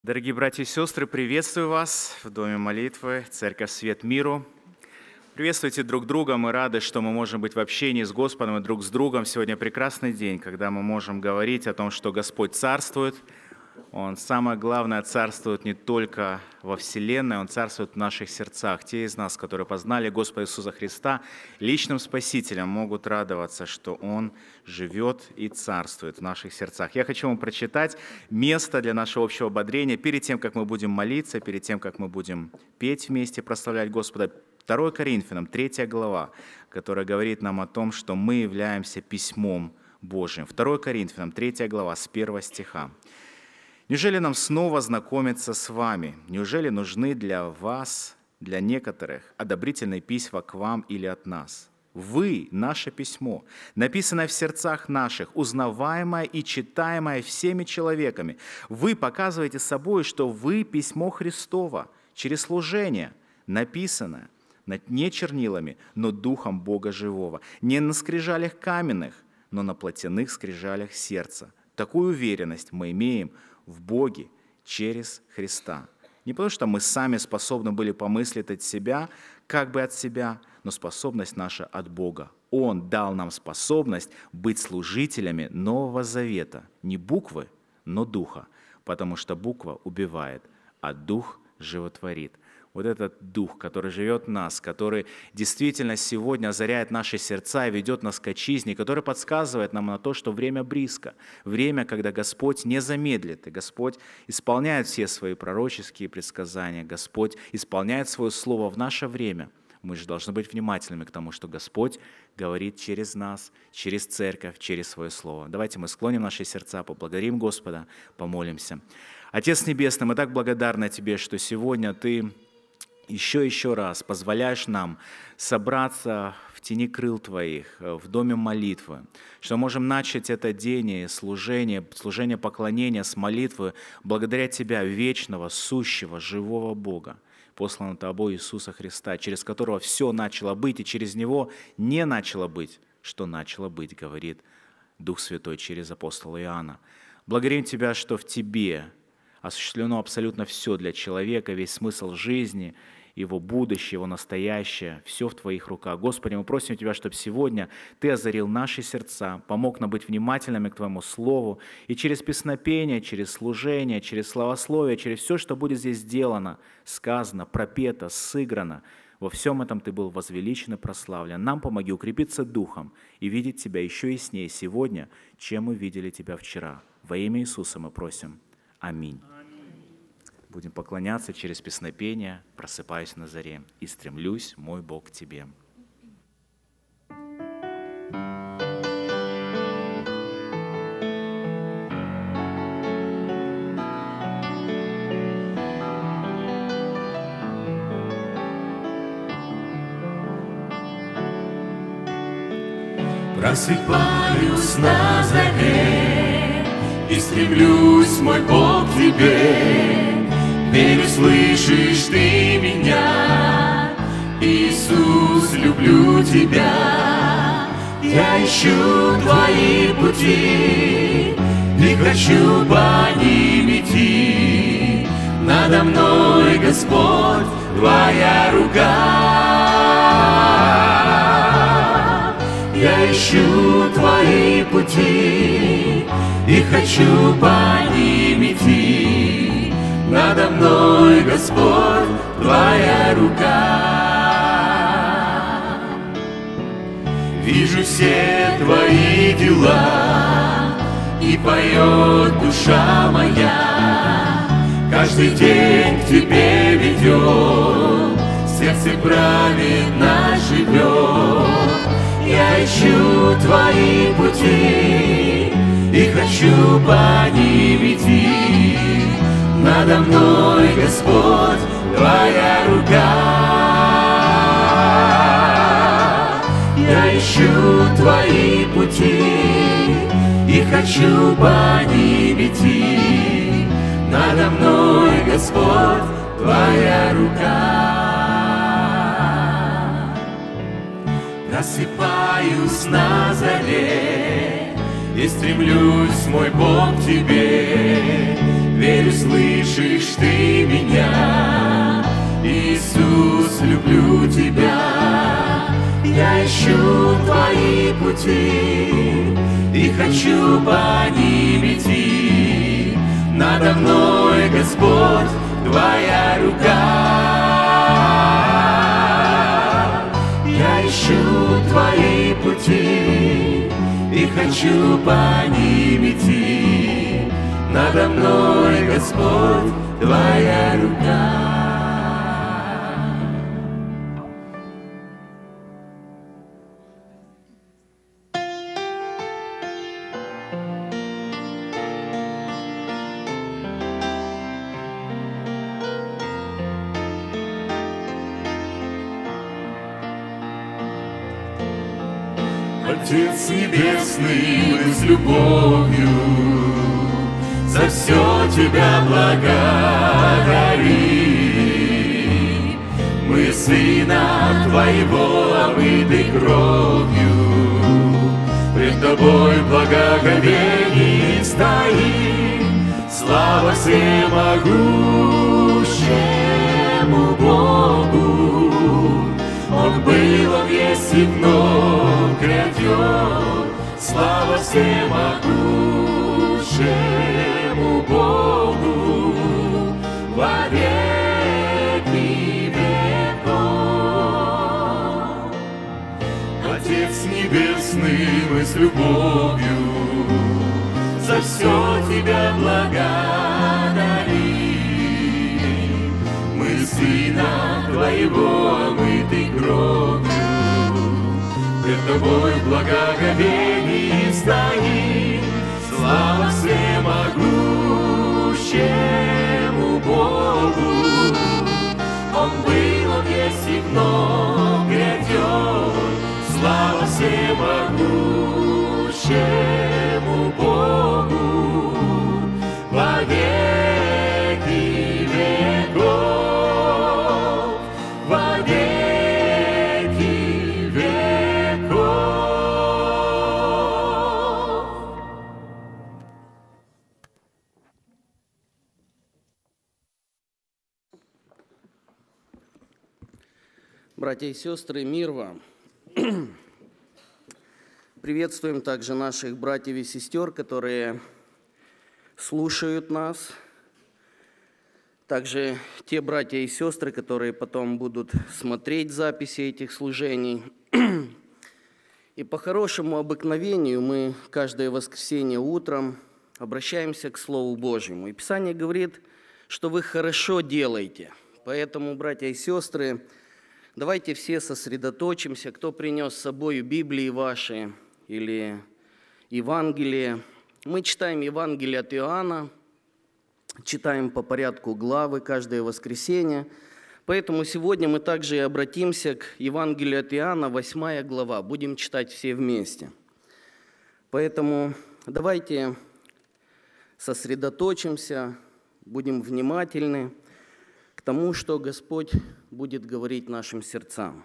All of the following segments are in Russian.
Дорогие братья и сестры, приветствую вас в Доме молитвы, Церковь Свет Миру. Приветствуйте друг друга, мы рады, что мы можем быть в общении с Господом и друг с другом. Сегодня прекрасный день, когда мы можем говорить о том, что Господь царствует. Он, самое главное, царствует не только во Вселенной, Он царствует в наших сердцах. Те из нас, которые познали Господа Иисуса Христа личным Спасителем, могут радоваться, что Он живет и царствует в наших сердцах. Я хочу вам прочитать место для нашего общего ободрения перед тем, как мы будем молиться, перед тем, как мы будем петь вместе, прославлять Господа. 2 Коринфянам, 3 глава, которая говорит нам о том, что мы являемся письмом Божьим. 2 Коринфянам, 3 глава, с 1 стиха. «Неужели нам снова знакомиться с вами? Неужели нужны для вас, для некоторых, одобрительные письма к вам или от нас? Вы – наше письмо, написанное в сердцах наших, узнаваемое и читаемое всеми человеками. Вы показываете собой, что вы – письмо Христово, через служение, написанное не чернилами, но Духом Бога живого, не на скрижалях каменных, но на плотяных скрижалях сердца. Такую уверенность мы имеем в Боге через Христа. Не потому, что мы сами способны были помыслить от себя, как бы от себя, но способность наша от Бога. Он дал нам способность быть служителями Нового Завета. Не буквы, но Духа, потому что буква убивает, а Дух животворит. Вот этот Дух, который живет в нас, который действительно сегодня озаряет наши сердца и ведет нас к отчизне, который подсказывает нам на то, что время близко, время, когда Господь не замедлит, и Господь исполняет все свои пророческие предсказания, Господь исполняет свое слово в наше время. Мы же должны быть внимательными к тому, что Господь говорит через нас, через церковь, через свое слово. Давайте мы склоним наши сердца, поблагодарим Господа, помолимся. Отец Небесный, мы так благодарны Тебе, что сегодня Ты еще раз позволяешь нам собраться в тени крыл Твоих, в доме молитвы, что можем начать это день и служение поклонения с молитвы благодаря Тебя, вечного, сущего, живого Бога, посланного Тобой Иисуса Христа, через которого все начало быть, и через Него не начало быть, что начало быть, говорит Дух Святой через апостола Иоанна. Благодарим Тебя, что в Тебе осуществлено абсолютно все для человека, весь смысл жизни, его будущее, его настоящее, все в Твоих руках. Господи, мы просим Тебя, чтобы сегодня Ты озарил наши сердца, помог нам быть внимательными к Твоему Слову, и через песнопение, через служение, через славословие, через все, что будет здесь сделано, сказано, пропето, сыграно, во всем этом Ты был возвеличен и прославлен. Нам помоги укрепиться духом и видеть Тебя еще яснее сегодня, чем мы видели Тебя вчера. Во имя Иисуса мы просим. Аминь. Будем поклоняться через песнопение, просыпаюсь на заре, и стремлюсь, мой Бог, к Тебе. Просыпаюсь на заре и стремлюсь, мой Бог, к Тебе. Верю, слышишь Ты меня, Иисус, люблю Тебя. Я ищу Твои пути и хочу по ним идти. Надо мной, Господь, Твоя рука. Я ищу Твои пути и хочу по ним идти. Надо мной, Господь, Твоя рука. Вижу все Твои дела, и поет душа моя. Каждый день к Тебе ведет, сердце праведно живет. Я ищу Твои пути и хочу по ним идти. Надо мной, Господь, Твоя рука. Я ищу Твои пути и хочу по ним идти. Надо мной, Господь, Твоя рука. Просыпаюсь на заре и стремлюсь, мой Бог, к Тебе. верю, слышишь ты меня. Иисус, люблю тебя, я ищу твои пути и хочу по ним идти. Надо мной, Господь, твоя рука. Я ищу твои пути и хочу по ним идти. Надо мной, Господь, твоя рука. Отец Небесный, мы с любовью за все Тебя благодарим. Мы Сына Твоего, омыты кровью, пред Тобой в благоговении стоим. Слава всемогущему Богу, Он был, Он есть и вновь грядет. Слава всемогущему Богу во веки веков. Отец Небесный, мы с любовью за все Тебя благодарим. Мы Сына Твоего, омыты кровью, пред Тобой в благоговении стоим. Слава всемогущему Богу, Он был, Он есть и вновь грядет. Слава всемогущему Богу во веки веков, во веки веков. Братья и сестры, мир вам! Приветствуем также наших братьев и сестер, которые слушают нас. Также те братья и сестры, которые потом будут смотреть записи этих служений. И по хорошему обыкновению мы каждое воскресенье утром обращаемся к Слову Божьему. И Писание говорит, что вы хорошо делаете. Поэтому, братья и сестры, давайте все сосредоточимся, кто принес с собой Библии ваши или Евангелие. Мы читаем Евангелие от Иоанна, читаем по порядку главы каждое воскресенье. Поэтому сегодня мы также и обратимся к Евангелию от Иоанна, 8 глава. Будем читать все вместе. Поэтому давайте сосредоточимся, будем внимательны к тому, что Господь будет говорить нашим сердцам.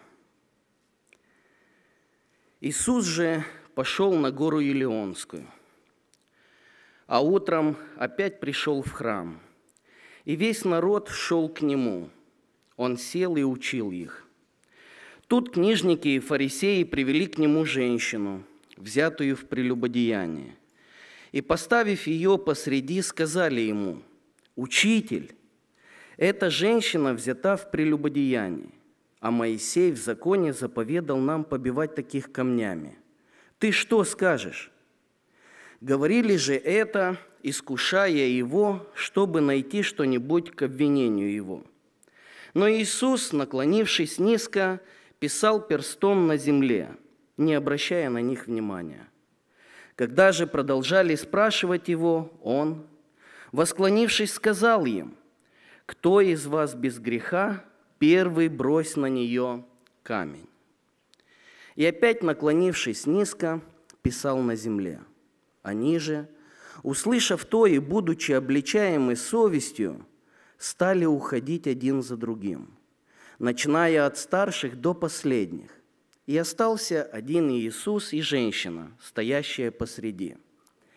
Иисус же пошел на гору Елеонскую, а утром опять пришел в храм, и весь народ шел к Нему. Он сел и учил их. Тут книжники и фарисеи привели к Нему женщину, взятую в прелюбодеяние, и, поставив ее посреди, сказали Ему: «Учитель, эта женщина взята в прелюбодеянии, а Моисей в законе заповедал нам побивать таких камнями. Ты что скажешь?» Говорили же это, искушая Его, чтобы найти что-нибудь к обвинению Его. Но Иисус, наклонившись низко, писал перстом на земле, не обращая на них внимания. Когда же продолжали спрашивать Его, Он, восклонившись, сказал им: «Кто из вас без греха, первый брось на нее камень». И опять, наклонившись низко, писал на земле. Они же, услышав то и будучи обличаемы совестью, стали уходить один за другим, начиная от старших до последних. И остался один Иисус и женщина, стоящая посреди.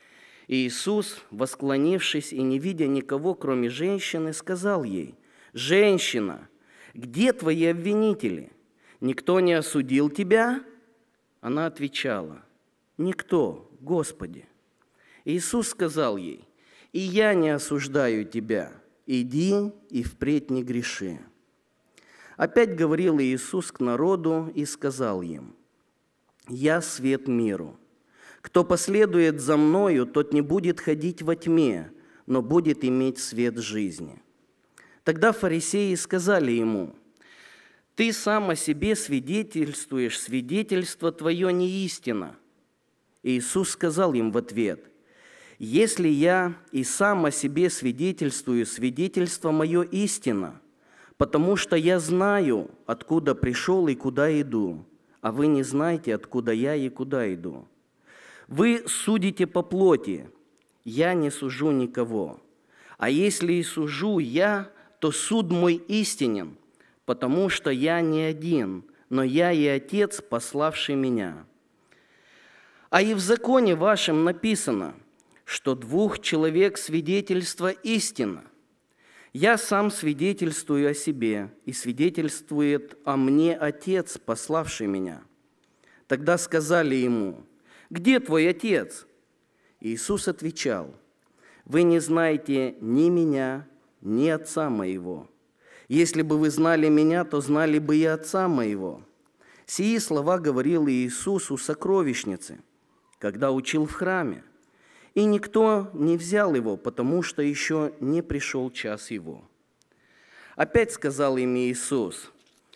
И Иисус, восклонившись и не видя никого, кроме женщины, сказал ей: «Женщина, где твои обвинители? Никто не осудил тебя?» Она отвечала: «Никто, Господи». Иисус сказал ей: «И я не осуждаю тебя, иди и впредь не греши». Опять говорил Иисус к народу и сказал им: «Я свет миру. Кто последует за Мною, тот не будет ходить во тьме, но будет иметь свет жизни». Тогда фарисеи сказали Ему: «Ты сам о себе свидетельствуешь, свидетельство Твое не истина». Иисус сказал им в ответ: «Если я и сам о себе свидетельствую, свидетельство Мое истина, потому что я знаю, откуда пришел и куда иду, а вы не знаете, откуда я и куда иду. Вы судите по плоти, я не сужу никого. А если и сужу я, то суд мой истинен, потому что я не один, но я и Отец, пославший меня. А и в законе вашем написано, что 2 человек свидетельство истина. Я сам свидетельствую о себе, и свидетельствует о мне Отец, пославший меня». Тогда сказали Ему: «Где Твой Отец?» Иисус отвечал: «Вы не знаете ни Меня, ни Отца Моего. Если бы вы знали Меня, то знали бы и Отца Моего». Сии слова говорил Иисус у сокровищницы, когда учил в храме, и никто не взял Его, потому что еще не пришел час Его. Опять сказал им Иисус: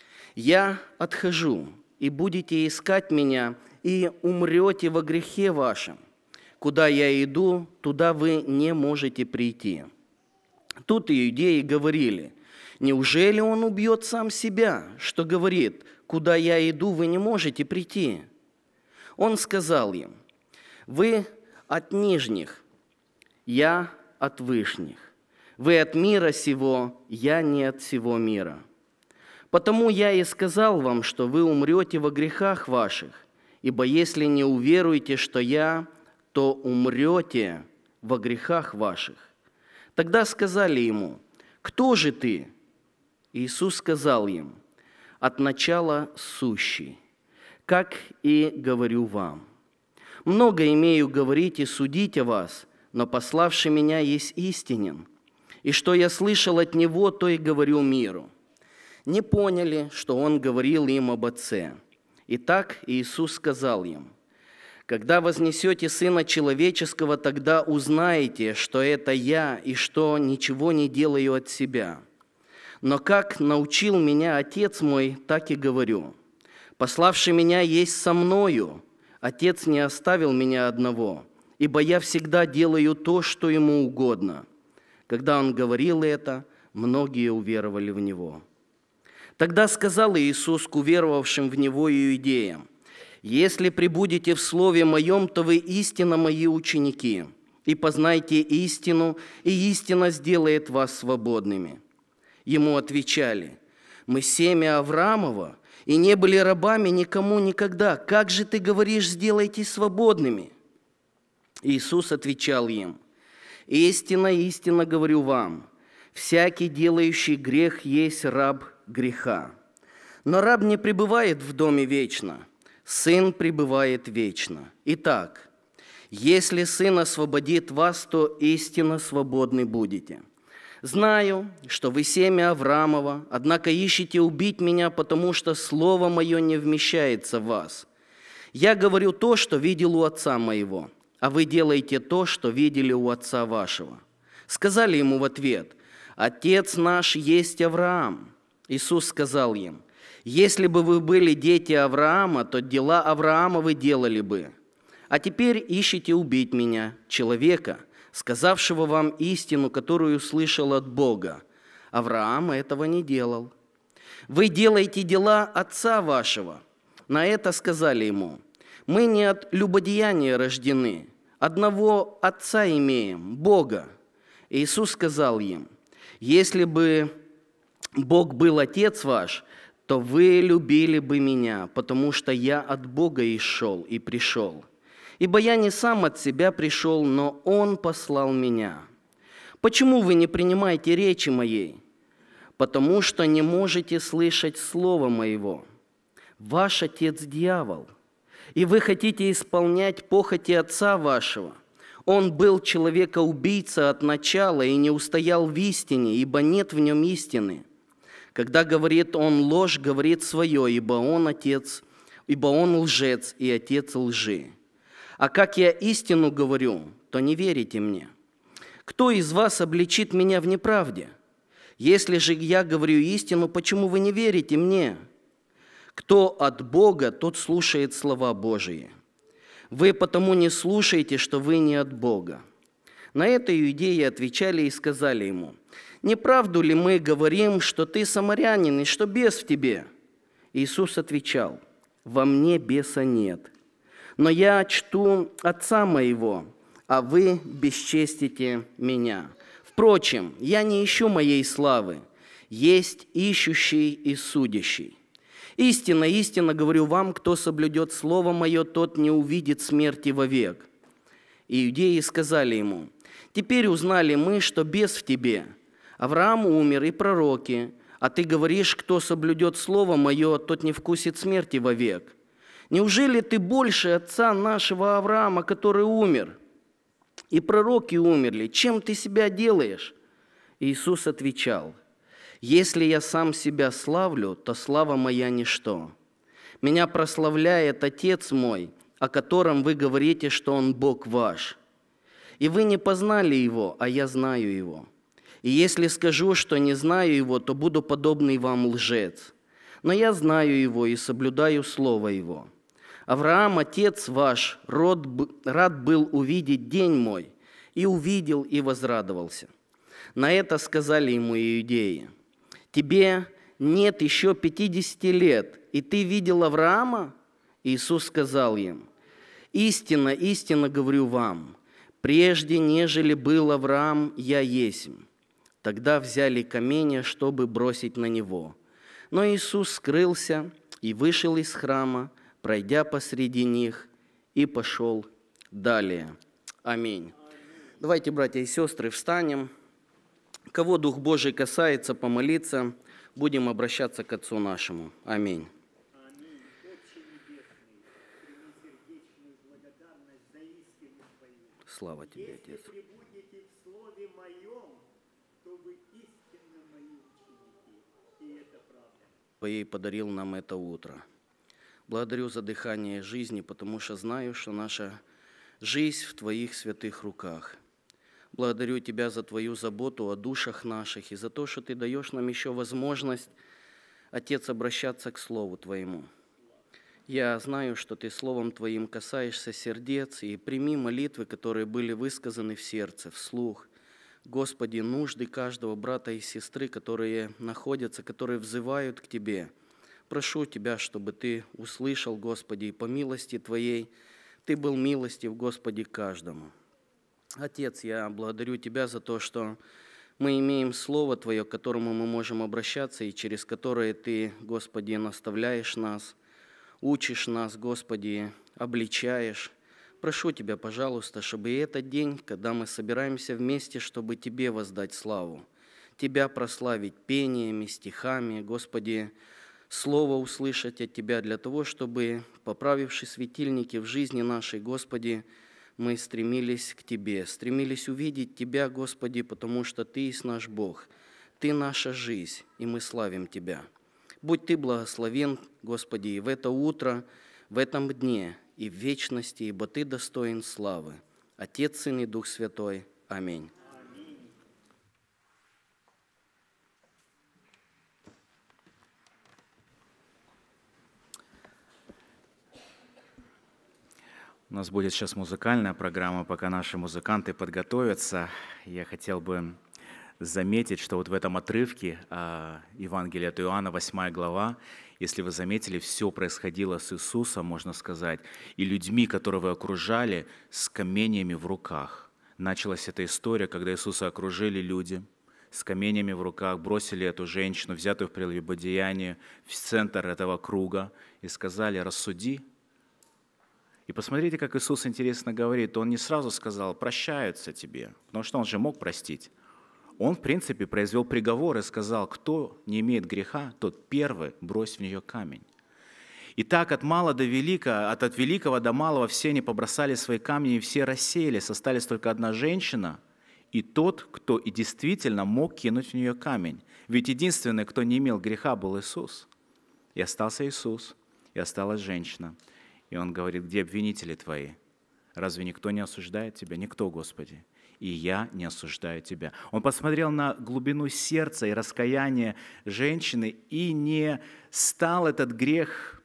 «Я отхожу, и будете искать Меня, и умрете во грехе вашем. Куда Я иду, туда вы не можете прийти». Тут иудеи говорили: «Неужели Он убьет сам себя, что говорит: куда Я иду, вы не можете прийти?» Он сказал им: «Вы от нижних, я от вышних. Вы от мира сего, я не от сего мира. Потому я и сказал вам, что вы умрете во грехах ваших, ибо если не уверуете, что я, то умрете во грехах ваших». Тогда сказали Ему: «Кто же Ты?» Иисус сказал им: «От начала сущий, как и говорю вам. Много имею говорить и судить о вас, но пославший меня есть истинен, и что я слышал от Него, то и говорю миру». Не поняли, что Он говорил им об Отце. Итак, Иисус сказал им: «Когда вознесете Сына Человеческого, тогда узнаете, что это Я, и что ничего не делаю от себя. Но как научил меня Отец мой, так и говорю. Пославший меня есть со мною. Отец не оставил меня одного, ибо я всегда делаю то, что Ему угодно». Когда Он говорил это, многие уверовали в Него. Тогда сказал Иисус к уверовавшим в Него иудеям: «Если пребудете в Слове Моем, то вы истинно Мои ученики, и познайте истину, и истина сделает вас свободными». Ему отвечали: «Мы семя Авраамова, и не были рабами никому никогда. Как же ты говоришь: сделайтесь свободными?» Иисус отвечал им: «Истинно, истинно говорю вам, всякий, делающий грех, есть раб греха. Но раб не пребывает в доме вечно, Сын пребывает вечно. Итак, если Сын освободит вас, то истинно свободны будете. Знаю, что вы семя Авраамова, однако ищете убить меня, потому что слово мое не вмещается в вас. Я говорю то, что видел у отца моего, а вы делаете то, что видели у отца вашего». Сказали ему в ответ: «Отец наш есть Авраам». Иисус сказал им: «Если бы вы были дети Авраама, то дела Авраама вы делали бы. А теперь ищете убить меня, человека, сказавшего вам истину, которую слышал от Бога. Авраам этого не делал. Вы делаете дела отца вашего». На это сказали ему: «Мы не от любодеяния рождены, одного отца имеем, Бога». Иисус сказал им: «Если бы Бог был Отец ваш, то вы любили бы Меня, потому что Я от Бога исшел и пришел. Ибо я не сам от себя пришел, но Он послал меня. Почему вы не принимаете речи моей? Потому что не можете слышать слова моего. Ваш отец дьявол, и вы хотите исполнять похоти отца вашего. Он был человека-убийца от начала и не устоял в истине, ибо нет в нем истины. Когда говорит он ложь, говорит свое, ибо он лжец и отец лжи. А как я истину говорю, то не верите мне. Кто из вас обличит меня в неправде? Если же я говорю истину, почему вы не верите мне? Кто от Бога, тот слушает слова Божии. Вы потому не слушаете, что вы не от Бога. На это иудеи отвечали и сказали ему: «Не правду ли мы говорим, что ты самарянин и что бес в тебе?» Иисус отвечал: «Во мне беса нет, но я чту Отца моего, а вы бесчестите меня. Впрочем, я не ищу моей славы, есть ищущий и судящий. Истинно, истинно говорю вам, кто соблюдет слово мое, тот не увидит смерти вовек». Иудеи сказали ему: «Теперь узнали мы, что бес в тебе. Авраам умер и пророки, а ты говоришь, кто соблюдет слово мое, тот не вкусит смерти вовек. Неужели ты больше отца нашего Авраама, который умер? И пророки умерли. Чем ты себя делаешь?» Иисус отвечал: «Если я сам себя славлю, то слава моя ничто. Меня прославляет Отец мой, о котором вы говорите, что Он Бог ваш. И вы не познали Его, а я знаю Его. И если скажу, что не знаю Его, то буду подобный вам лжец. Но я знаю Его и соблюдаю Слово Его. Авраам, отец ваш, рад был увидеть день мой, и увидел, и возрадовался». На это сказали ему иудеи: «Тебе нет еще 50 лет, и ты видел Авраама?» Иисус сказал им: «Истинно, истинно говорю вам, прежде, нежели был Авраам, я есмь». Тогда взяли камень, чтобы бросить на него. Но Иисус скрылся и вышел из храма, пройдя посреди них, и пошел далее. Аминь. Давайте, братья и сестры, встанем. Кого Дух Божий касается, помолиться, будем обращаться к Отцу нашему. Аминь. Слава Тебе, Отец. Если пребудете в Слове Моем, то вы истинно Мои ученики, и это правда. Твоей подарил нам это утро. Благодарю за дыхание жизни, потому что знаю, что наша жизнь в Твоих святых руках. Благодарю Тебя за Твою заботу о душах наших и за то, что Ты даешь нам еще возможность, Отец, обращаться к Слову Твоему. Я знаю, что Ты Словом Твоим касаешься сердец, и прими молитвы, которые были высказаны в сердце, вслух. Господи, нужды каждого брата и сестры, которые находятся, которые взывают к Тебе. Прошу Тебя, чтобы Ты услышал, Господи, и по милости Твоей Ты был милостив, Господи, каждому. Отец, я благодарю Тебя за то, что мы имеем Слово Твое, к которому мы можем обращаться, и через которое Ты, Господи, наставляешь нас, учишь нас, Господи, обличаешь. Прошу Тебя, пожалуйста, чтобы и этот день, когда мы собираемся вместе, чтобы Тебе воздать славу, Тебя прославить пениями, стихами, Господи, Слово услышать от Тебя для того, чтобы, поправивши светильники в жизни нашей, Господи, мы стремились к Тебе, стремились увидеть Тебя, Господи, потому что Ты есть наш Бог, Ты наша жизнь, и мы славим Тебя. Будь Ты благословен, Господи, и в это утро, в этом дне, и в вечности, ибо Ты достоин славы. Отец, Сын и Дух Святой. Аминь. У нас будет сейчас музыкальная программа, пока наши музыканты подготовятся. Я хотел бы заметить, что вот в этом отрывке Евангелия от Иоанна, 8 глава, если вы заметили, все происходило с Иисусом, можно сказать, и людьми, которые его окружали, с каменями в руках. Началась эта история, когда Иисуса окружили люди с каменями в руках, бросили эту женщину, взятую в прелюбодеянии, в центр этого круга и сказали: «Рассуди». И посмотрите, как Иисус интересно говорит. Он не сразу сказал «прощаются тебе», потому что Он же мог простить. Он, в принципе, произвел приговор и сказал: кто не имеет греха, тот первый брось в нее камень. И так от мала до велика, от великого до малого все они побросали свои камни, и все рассеялись. Осталась только одна женщина и тот, кто и действительно мог кинуть в нее камень. Ведь единственный, кто не имел греха, был Иисус. И остался Иисус, и осталась женщина. И Он говорит: где обвинители твои? Разве никто не осуждает тебя? Никто, Господи. И я не осуждаю тебя. Он посмотрел на глубину сердца и раскаяние женщины и не стал этот грех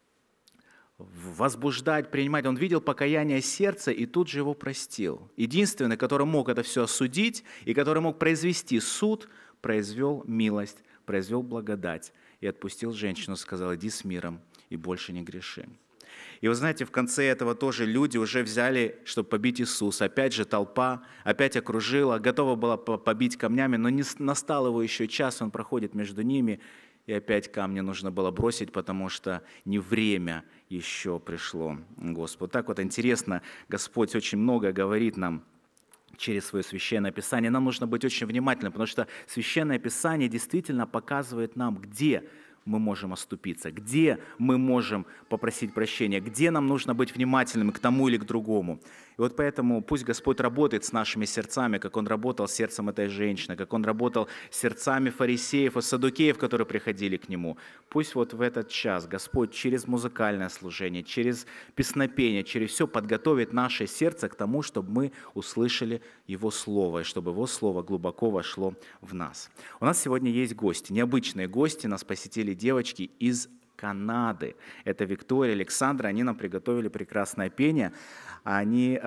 возбуждать, принимать. Он видел покаяние сердца и тут же его простил. Единственный, который мог это все осудить и который мог произвести суд, произвел милость, произвел благодать и отпустил женщину, сказал: иди с миром и больше не греши. И вы знаете, в конце этого тоже люди уже взяли, чтобы побить Иисуса. Опять же толпа, опять окружила, готова была побить камнями, но не настал его еще час, он проходит между ними, и опять камни нужно было бросить, потому что не время еще пришло Господу. Так вот интересно, Господь очень много говорит нам через свое Священное Писание. Нам нужно быть очень внимательным, потому что Священное Писание действительно показывает нам, где мы можем оступиться, где мы можем попросить прощения, где нам нужно быть внимательными к тому или к другому. И вот поэтому пусть Господь работает с нашими сердцами, как Он работал с сердцем этой женщины, как Он работал с сердцами фарисеев и саддукеев, которые приходили к Нему. Пусть вот в этот час Господь через музыкальное служение, через песнопение, через все подготовит наше сердце к тому, чтобы мы услышали Его Слово, и чтобы Его Слово глубоко вошло в нас. У нас сегодня есть гости, необычные гости, нас посетили девочки из Канады. Это Виктория, Александра, они нам приготовили прекрасное пение. Они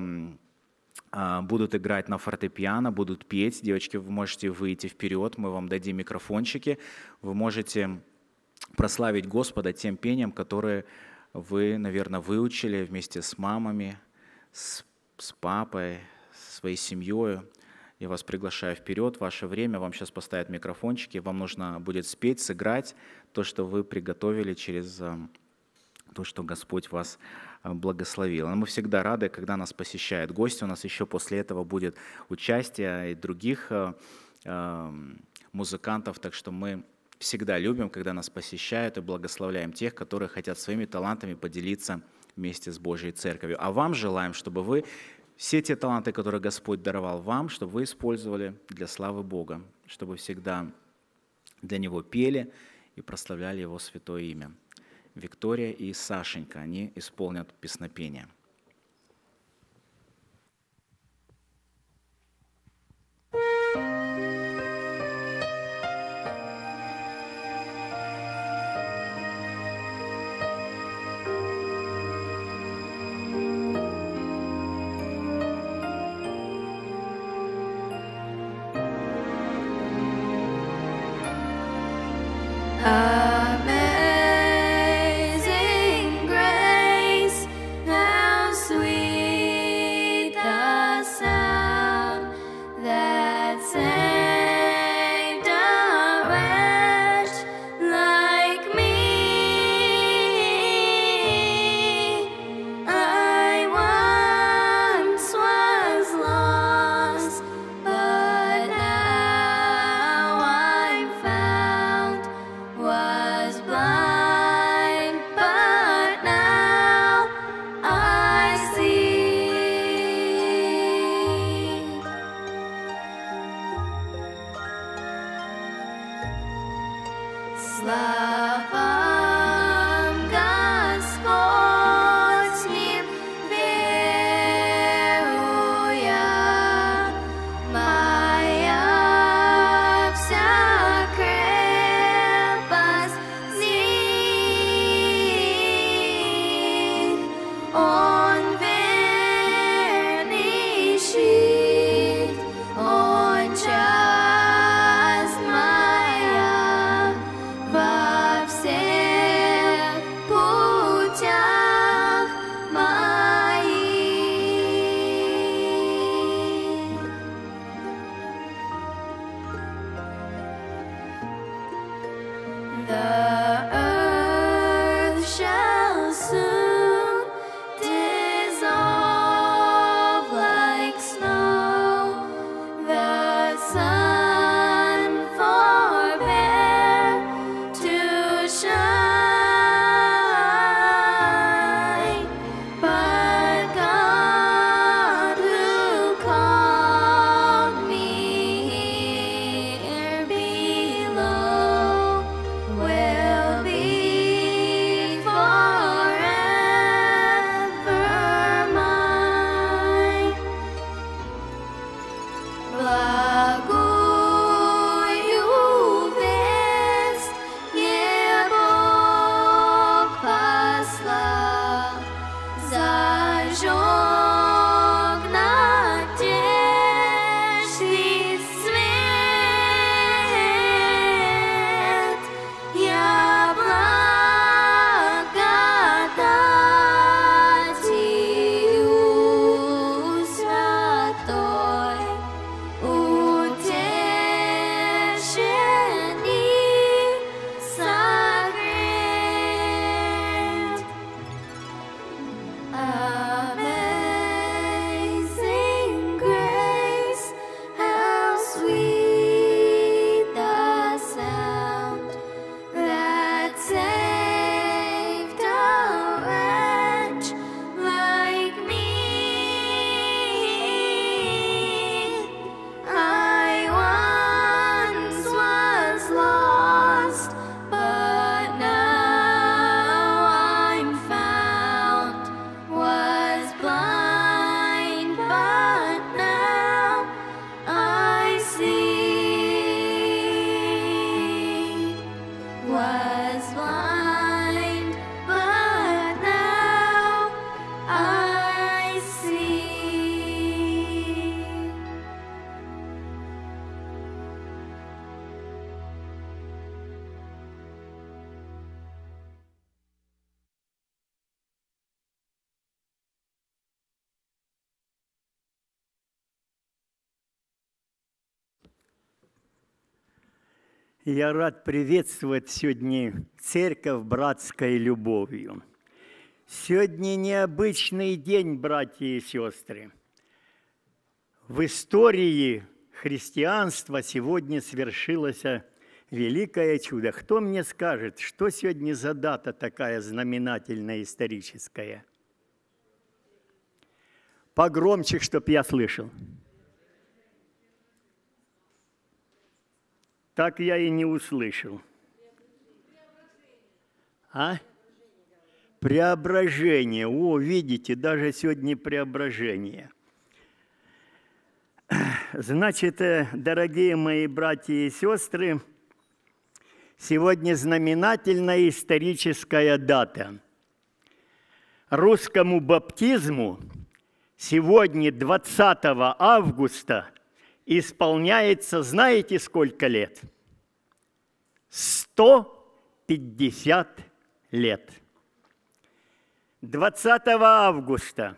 будут играть на фортепиано, будут петь. Девочки, вы можете выйти вперед, мы вам дадим микрофончики. Вы можете прославить Господа тем пением, которое вы, наверное, выучили вместе с мамами, с папой, со своей семьей. Я вас приглашаю вперед, ваше время, вам сейчас поставят микрофончики, вам нужно будет спеть, сыграть то, что вы приготовили через то, что Господь вас благословил. Но мы всегда рады, когда нас посещают гости. У нас еще после этого будет участие и других музыкантов, так что мы всегда любим, когда нас посещают, и благословляем тех, которые хотят своими талантами поделиться вместе с Божьей Церковью. А вам желаем, чтобы вы все те таланты, которые Господь даровал вам, чтобы вы использовали для славы Бога, чтобы всегда для Него пели и прославляли Его святое имя. Виктория и Сашенька, они исполнят песнопение. Amazing grace, how sweet the sound that saved a wretch like me. I once was lost, but now I'm found. Was blind, but now I see. Славам Господним верую я, моя вся крепость в них. Он верный щит, Он часть моя во всех путях моих. The earth shall soon Я рад приветствовать сегодня церковь братской любовью. Сегодня необычный день, братья и сестры. В истории христианства сегодня свершилось великое чудо. Кто мне скажет, что сегодня за дата такая знаменательная, историческая? Погромче, чтоб я слышал. Так я и не услышал. А? Преображение. О, видите, даже сегодня преображение. Значит, дорогие мои братья и сестры, сегодня знаменательная историческая дата. Русскому баптизму сегодня, 20 августа, исполняется, знаете, сколько лет? 150 лет. 20 августа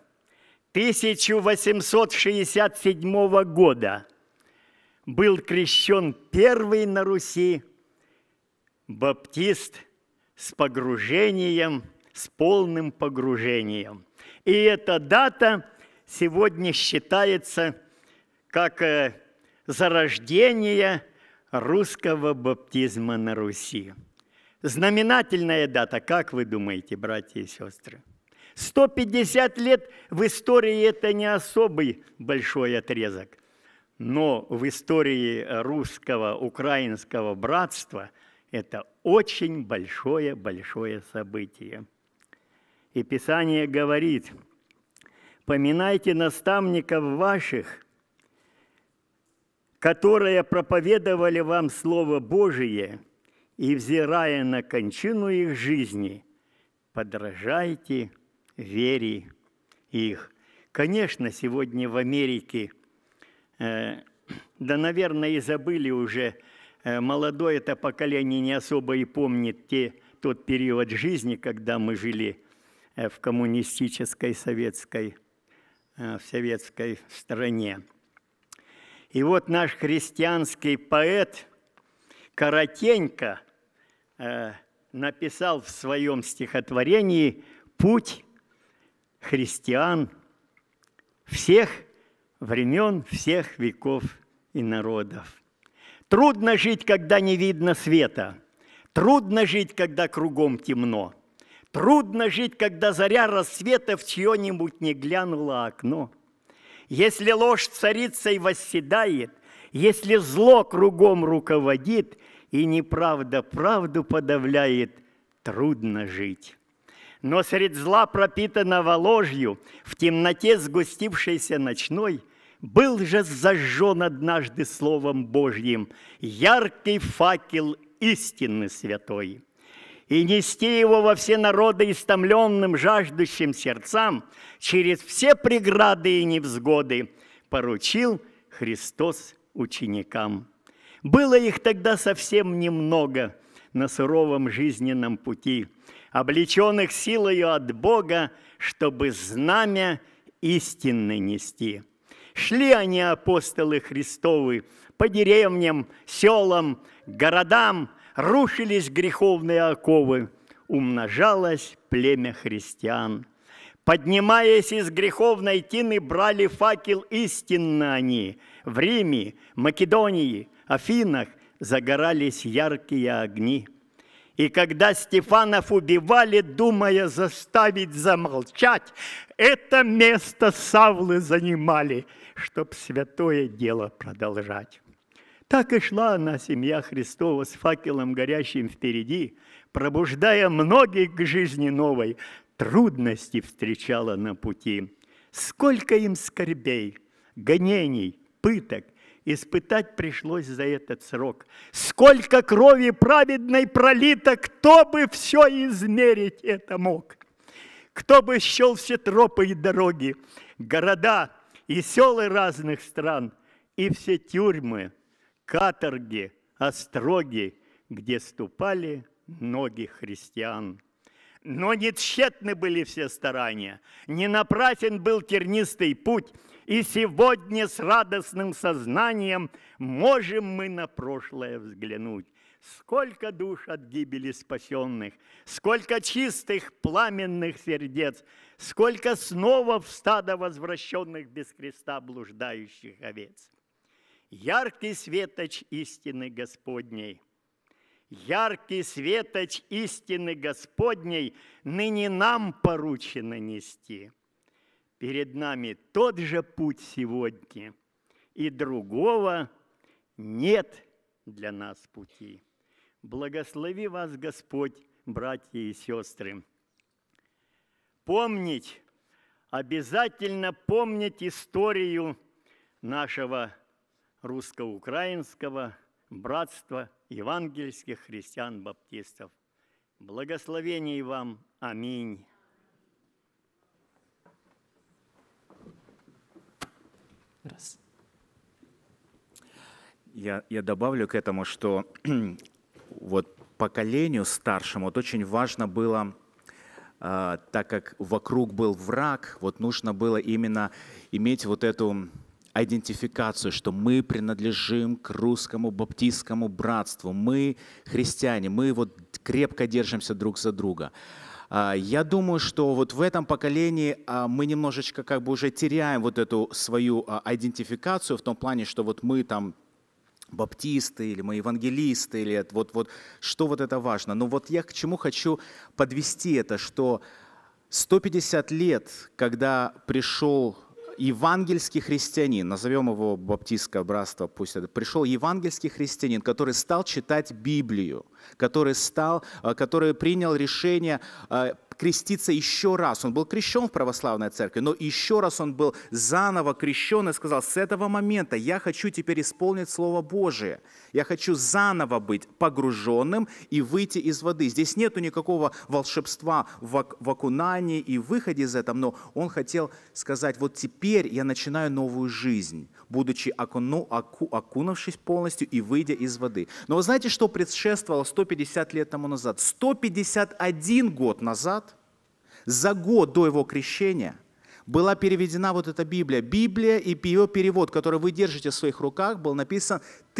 1867 года был крещен первый на Руси баптист с погружением, с полным погружением. И эта дата сегодня считается как зарождение русского баптизма на Руси. Знаменательная дата, как вы думаете, братья и сестры? 150 лет в истории – это не особый большой отрезок, но в истории русского, украинского братства это очень большое событие. И Писание говорит: «Поминайте наставников ваших, которые проповедовали вам Слово Божие, и, взирая на кончину их жизни, подражайте вере их». Конечно, сегодня в Америке, да, наверное, и забыли уже, молодое это поколение не особо и помнит тот период жизни, когда мы жили в коммунистической советской стране. И вот наш христианский поэт коротенько написал в своем стихотворении «Путь христиан всех времен, всех веков и народов». Трудно жить, когда не видно света. Трудно жить, когда кругом темно. Трудно жить, когда заря рассвета в чье-нибудь не глянуло окно. Если ложь царицей восседает, если зло кругом руководит, и неправда правду подавляет, трудно жить. Но средь зла, пропитанного ложью, в темноте сгустившейся ночной, был же зажжен однажды Словом Божьим яркий факел истины святой. И нести его во все народы истомленным, жаждущим сердцам через все преграды и невзгоды поручил Христос ученикам. Было их тогда совсем немного на суровом жизненном пути, облеченных силою от Бога, чтобы знамя истины нести. Шли они, апостолы Христовы, по деревням, селам, городам, рушились греховные оковы, умножалось племя христиан. Поднимаясь из греховной тины, брали факел истинно они. В Риме, Македонии, Афинах загорались яркие огни. И когда Стефанов убивали, думая заставить замолчать, это место Савлы занимали, чтоб святое дело продолжать. Так и шла она, семья Христова, с факелом горящим впереди, пробуждая многих к жизни новой, трудности встречала на пути. Сколько им скорбей, гонений, пыток испытать пришлось за этот срок. Сколько крови праведной пролито, кто бы все измерить это мог? Кто бы счел все тропы и дороги, города и селы разных стран, и все тюрьмы, каторги, остроги, где ступали ноги христиан. Но не тщетны были все старания, не напрасен был тернистый путь, и сегодня с радостным сознанием можем мы на прошлое взглянуть. Сколько душ от гибели спасенных, сколько чистых пламенных сердец, сколько снова в стадо возвращенных без Христа блуждающих овец. Яркий светоч истины Господней, яркий светоч истины Господней ныне нам поручено нести. Перед нами тот же путь сегодня, и другого нет для нас пути. Благослови вас, Господь, братья и сестры. Помнить, обязательно помнить историю нашего русско-украинского братства евангельских христиан-баптистов. Благословений вам. Аминь. Раз. Я добавлю к этому, что вот поколению старшему вот очень важно было, так как вокруг был враг, вот нужно было именно иметь вот эту идентификацию, что мы принадлежим к русскому баптистскому братству, мы христиане, мы вот крепко держимся друг за друга. Я думаю, что вот в этом поколении мы немножечко как бы уже теряем вот эту свою идентификацию в том плане, что вот мы там баптисты, или мы евангелисты, или вот что вот это важно. Но вот я к чему хочу подвести это, что 150 лет, когда пришел евангельский христианин, назовем его баптистское братство, пусть это, пришел евангельский христианин, который стал читать Библию, который принял решение креститься еще раз. Он был крещен в православной церкви, но еще раз он был заново крещен и сказал: с этого момента я хочу теперь исполнить Слово Божие. Я хочу заново быть погруженным и выйти из воды. Здесь нету никакого волшебства в окунании и выходе из этого, но он хотел сказать: вот теперь я начинаю новую жизнь, будучи окунувшись полностью и выйдя из воды. Но вы знаете, что предшествовало 150 лет тому назад? 151 год назад, за год до его крещения, была переведена вот эта Библия. Библия и ее перевод, который вы держите в своих руках, был написан в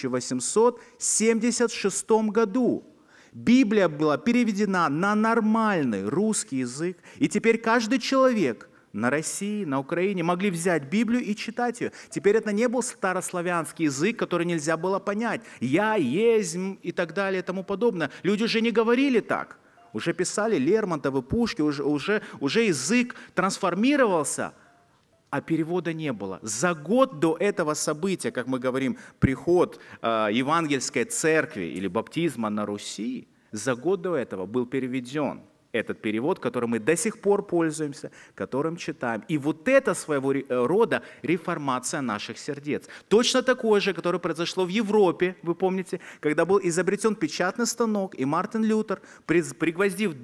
1876 году. Библия была переведена на нормальный русский язык, и теперь каждый человек на России, на Украине могли взять Библию и читать ее. Теперь это не был старославянский язык, который нельзя было понять. «Я езм» и так далее и тому подобное. Люди уже не говорили так. Уже писали Лермонтов и Пушкин, уже язык трансформировался, а перевода не было. За год до этого события, как мы говорим, приход евангельской церкви или баптизма на Руси, за год до этого был переведен этот перевод, которым мы до сих пор пользуемся, которым читаем. И вот это своего рода реформация наших сердец. Точно такое же, которое произошло в Европе, вы помните, когда был изобретен печатный станок, и Мартин Лютер, пригвоздив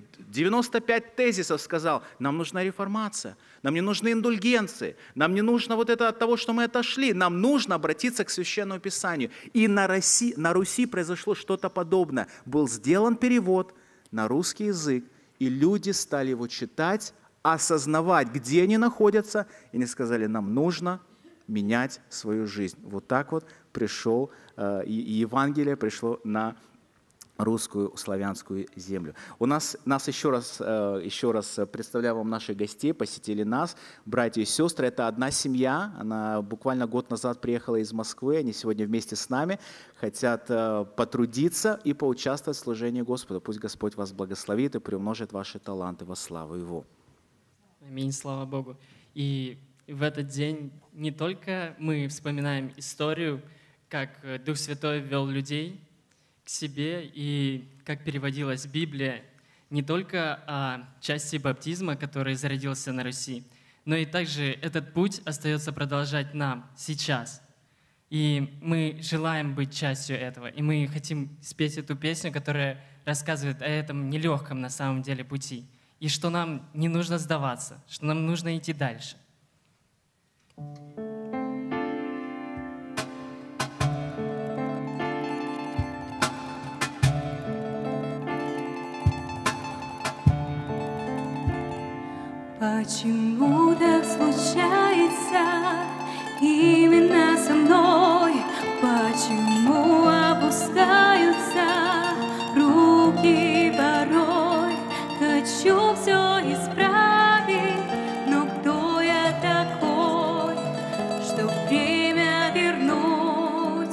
95 тезисов, сказал: нам нужна реформация, нам не нужны индульгенции, нам не нужно вот это от того, что мы отошли, нам нужно обратиться к Священному Писанию. И на Руси произошло что-то подобное. Был сделан перевод на русский язык, и люди стали его читать, осознавать, где они находятся, и они сказали: нам нужно менять свою жизнь. Вот так вот пришел, и Евангелие пришло на русскую славянскую землю. Нас еще раз представляю вам наших гостей, посетили нас, братья и сестры. Это одна семья, она буквально год назад приехала из Москвы, они сегодня вместе с нами, хотят потрудиться и поучаствовать в служении Господа. Пусть Господь вас благословит и приумножит ваши таланты во славу Его. Аминь, слава Богу. И в этот день не только мы вспоминаем историю, как Дух Святой ввел людей к себе и как переводилась Библия, не только о части баптизма, который зародился на Руси, но и также этот путь остается продолжать нам сейчас. И мы желаем быть частью этого, и мы хотим спеть эту песню, которая рассказывает о этом нелегком на самом деле пути, и что нам не нужно сдаваться, что нам нужно идти дальше. Почему так случается именно со мной? Почему опускаются руки порой? Хочу все исправить, но кто я такой, чтоб время вернуть,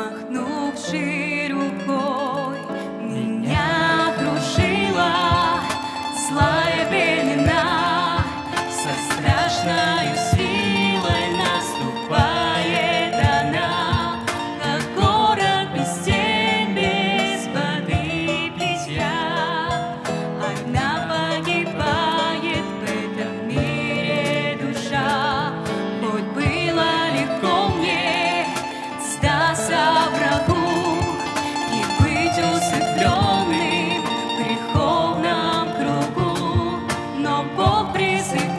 махнувши рукой? Меня крушила злая пелена, со страшною силой наступает она, как город без стен, без воды питья. Одна погибает в этом мире душа. Хоть было легко мне сдаться врагу и быть усыпленным в греховном кругу, но Бог призывает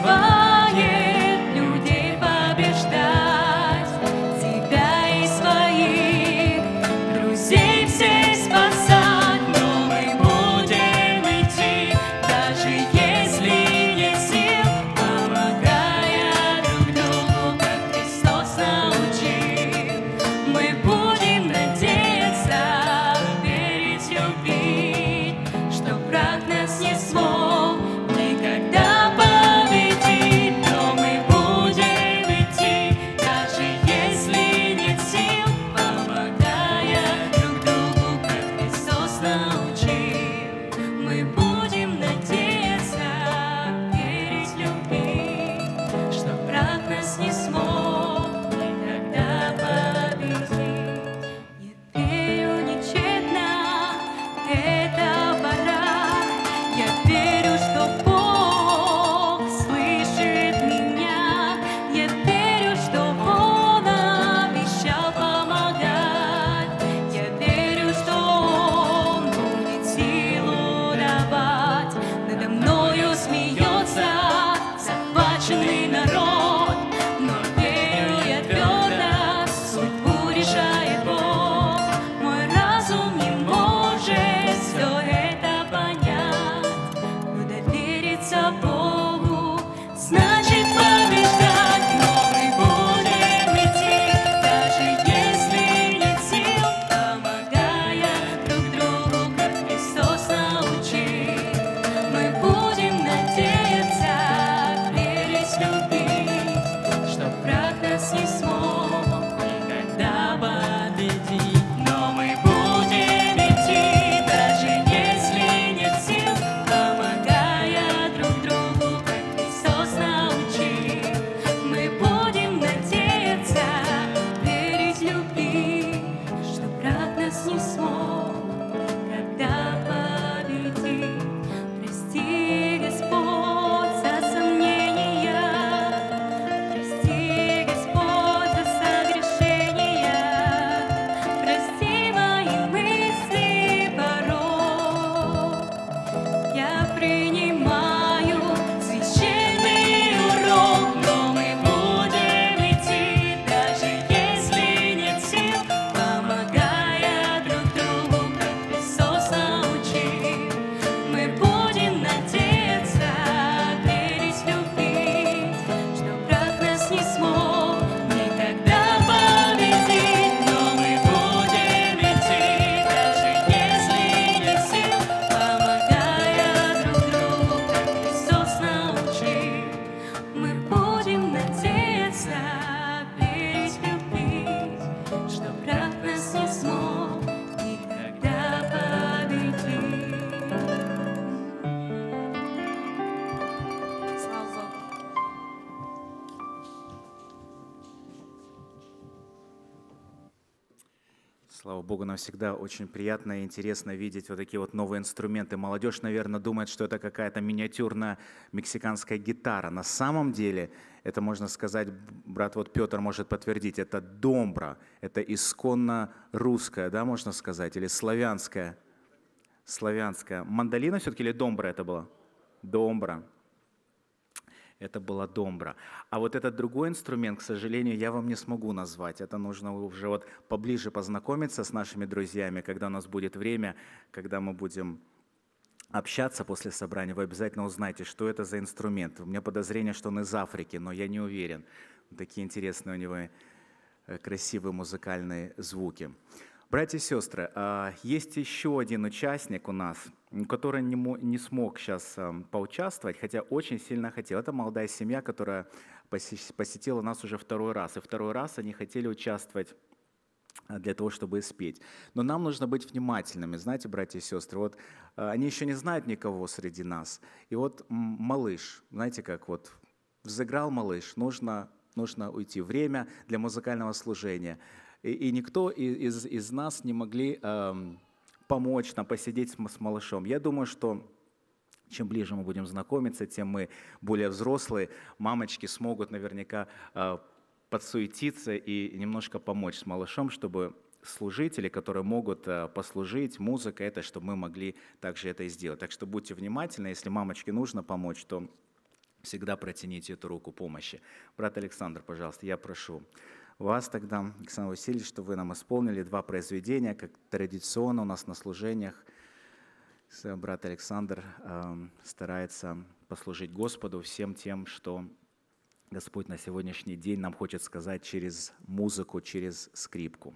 людей побеждать, тебя и своих друзей всех спасать. Но мы будем идти, даже если нет сил, помогая друг другу, как Христос научил. Мы будем надеяться, верить, любить, что враг нас не смог никогда победить. Но мы будем идти, даже если нет сил, помогая друг другу, как Христос научил. Мы будем надеяться, верить, любить, что враг нас не смог никогда победить. Я верю нечетно, это пора. Я верю, что Бог слышит меня. Я верю, что Он обещал помогать. Я верю, что Он будет силу давать. Надо мною смеется захваченный народ, но верю я твердо, судьбу решает Бог. Мой разум не может все это понять, но довериться Богу значит побеждать. Но мы будем идти, даже если нет сил, помогая друг другу, как Христос научил. Мы будем надеяться, верить, любить, что враг нас не смог никогда победить. Но мы будем идти, даже если нет сил, помогая друг другу, как Христос научил. Мы будем надеяться, верить, любить, что враг нас не смог никогда победить. Прости, Господь, за сомнения, прости, Господь, за согрешения, прости мои мысли порой. Я принимаю священный урок, но мы будем идти, даже если нет сил, помогая друг другу, как Христос научил. Мы будем надеяться, верить, любить, что враг нас не смог никогда победить. Но мы будем идти, даже если нет сил, помогая друг другу, как Христос научил. Мы будем надеяться, верить, любить, что враг нас не смог никогда победить. Слава Богу. Слава Богу, нам всегда очень приятно и интересно видеть вот такие вот новые инструменты. Молодежь, наверное, думает, что это какая-то миниатюрная мексиканская гитара. На самом деле, это можно сказать, брат вот Петр может подтвердить, это домбра, это исконно русская, да, можно сказать, или славянская. Славянская. Мандолина все-таки или домбра это была? Домбра. Это была домбра. А вот этот другой инструмент, к сожалению, я вам не смогу назвать. Это нужно уже вот поближе познакомиться с нашими друзьями, когда у нас будет время, когда мы будем общаться после собрания, вы обязательно узнаете, что это за инструмент. У меня подозрение, что он из Африки, но я не уверен. Такие интересные у него красивые музыкальные звуки. Братья и сестры, есть еще один участник у нас, который не смог сейчас поучаствовать, хотя очень сильно хотел. Это молодая семья, которая посетила нас уже второй раз. И второй раз они хотели участвовать для того, чтобы спеть. Но нам нужно быть внимательными, знаете, братья и сестры. Вот они еще не знают никого среди нас. И вот малыш, знаете, как вот взыграл малыш, нужно уйти. Время для музыкального служения. И никто из нас не могли помочь нам посидеть с малышом. Я думаю, что чем ближе мы будем знакомиться, тем мы более взрослые. Мамочки смогут наверняка подсуетиться и немножко помочь с малышом, чтобы служители, которые могут послужить, музыка, это, чтобы мы могли также это и сделать. Так что будьте внимательны, если мамочке нужно помочь, то всегда протяните эту руку помощи. Брат Александр, пожалуйста, я прошу вас тогда, Александр Васильевич, чтобы вы нам исполнили 2 произведения, как традиционно у нас на служениях. Брат Александр старается послужить Господу всем тем, что Господь на сегодняшний день нам хочет сказать через музыку, через скрипку.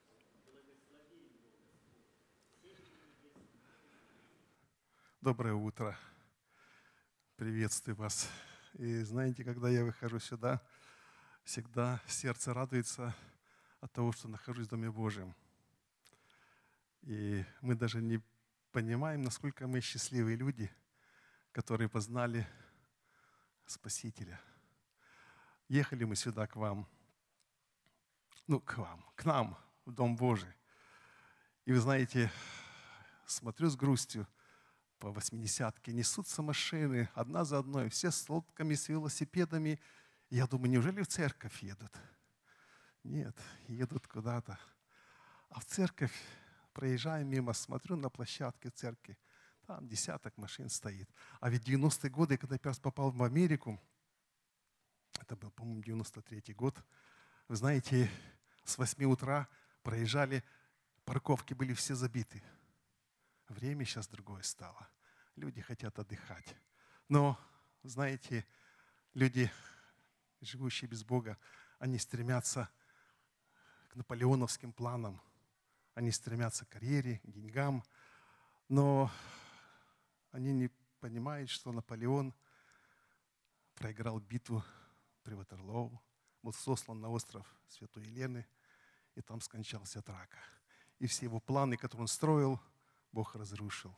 Доброе утро. Приветствую вас. И знаете, когда я выхожу сюда, всегда сердце радуется от того, что нахожусь в Доме Божьем. И мы даже не понимаем, насколько мы счастливые люди, которые познали Спасителя. Ехали мы сюда к вам, к нам, в Дом Божий. И вы знаете, смотрю с грустью, по 80-ке несутся машины, одна за одной, все с лодками, с велосипедами. И я думаю, неужели в церковь едут? Нет, едут куда-то. А в церковь, проезжая мимо, смотрю на площадке церкви, там десяток машин стоит. А ведь 90-е годы, когда я первый раз попал в Америку, это был, по-моему, 93-й год, вы знаете, с 8 утра проезжали, парковки были все забиты. Время сейчас другое стало. Люди хотят отдыхать. Но, знаете, люди, живущие без Бога, они стремятся к наполеоновским планам. Они стремятся к карьере, к деньгам. Но они не понимают, что Наполеон проиграл битву при Ватерлоу, был сослан на остров Святой Елены, и там скончался от рака. И все его планы, которые он строил, Бог разрушил.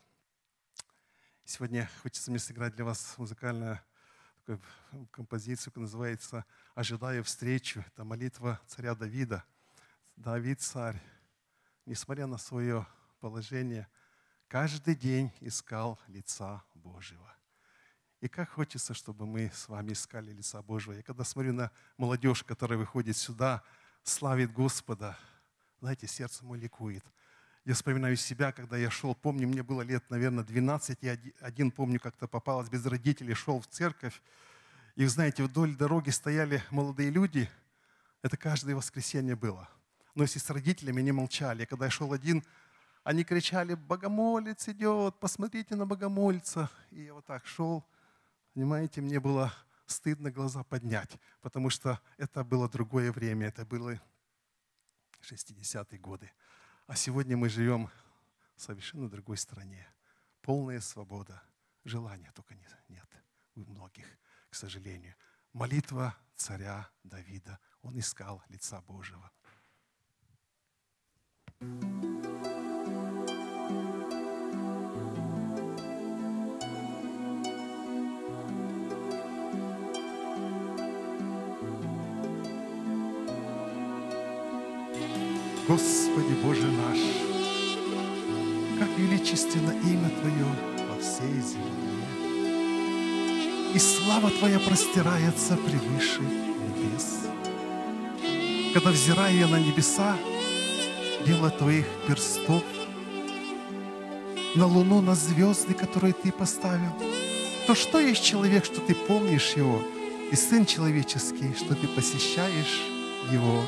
Сегодня хочется мне сыграть для вас музыкальную такую композицию, которая называется «Ожидая встречу». Это молитва царя Давида. Давид, царь, несмотря на свое положение, каждый день искал лица Божьего. И как хочется, чтобы мы с вами искали лица Божьего. Я когда смотрю на молодежь, которая выходит сюда, славит Господа, знаете, сердце мое ликует. Я вспоминаю себя, когда я шел, помню, мне было лет, наверное, 12, я один, помню, как-то попалась без родителей, шел в церковь. И, вы знаете, вдоль дороги стояли молодые люди, это каждое воскресенье было. Но если с родителями не молчали, когда я шел один, они кричали: «Богомолец идет, посмотрите на богомольца». И я вот так шел, понимаете, мне было стыдно глаза поднять, потому что это было другое время, это было 60-е годы. А сегодня мы живем в совершенно другой стране. Полная свобода. Желания только нет у многих, к сожалению. Молитва царя Давида. Он искал лица Божьего. Господи Боже наш, как величественно имя Твое во всей земле, и слава Твоя простирается превыше небес. Когда взираю я на небеса, дело Твоих перстов, на луну, на звезды, которые Ты поставил, то что есть человек, что Ты помнишь его, и Сын человеческий, что Ты посещаешь его?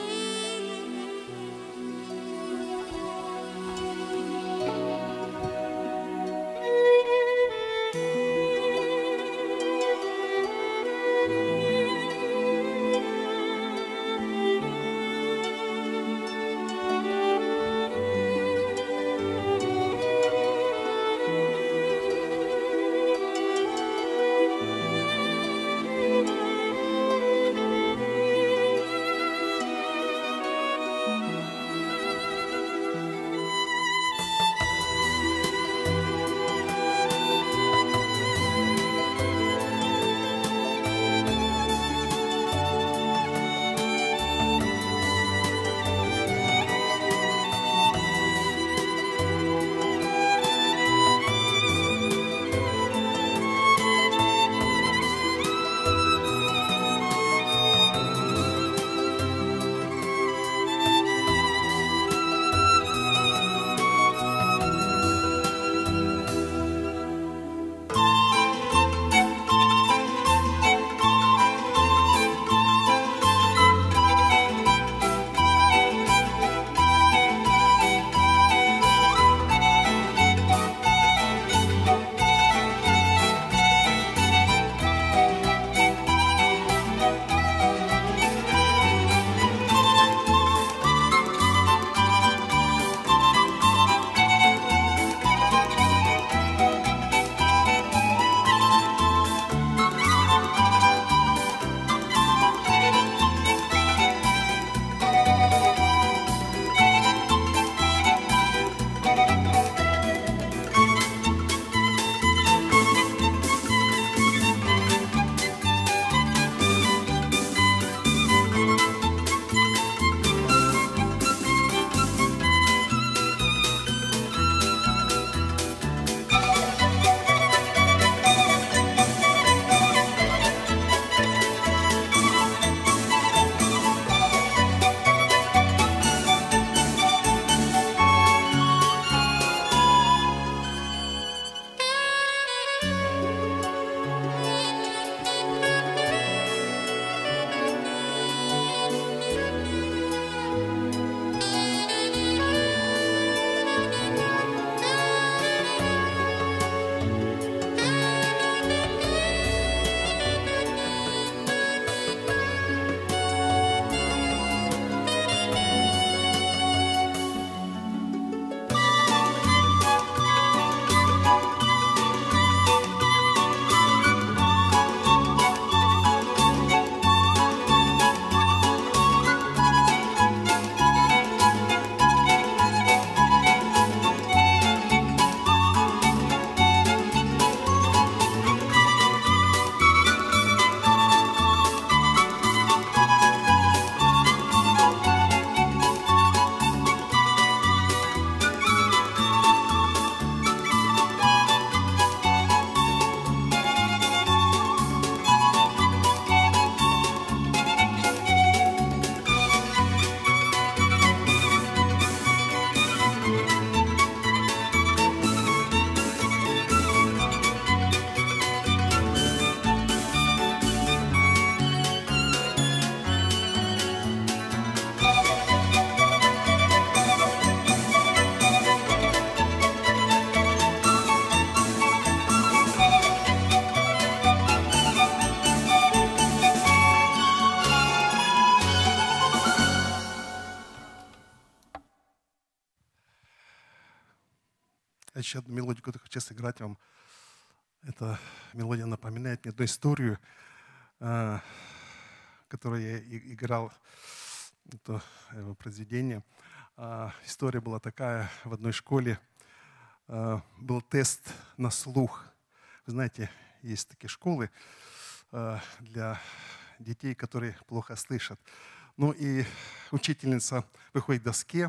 еще одну мелодию, которую хочу сыграть вам. Эта мелодия напоминает мне одну историю, которую я играл, это произведение. История была такая: в одной школе был тест на слух. Вы знаете, есть такие школы для детей, которые плохо слышат. Ну и учительница выходит к доске,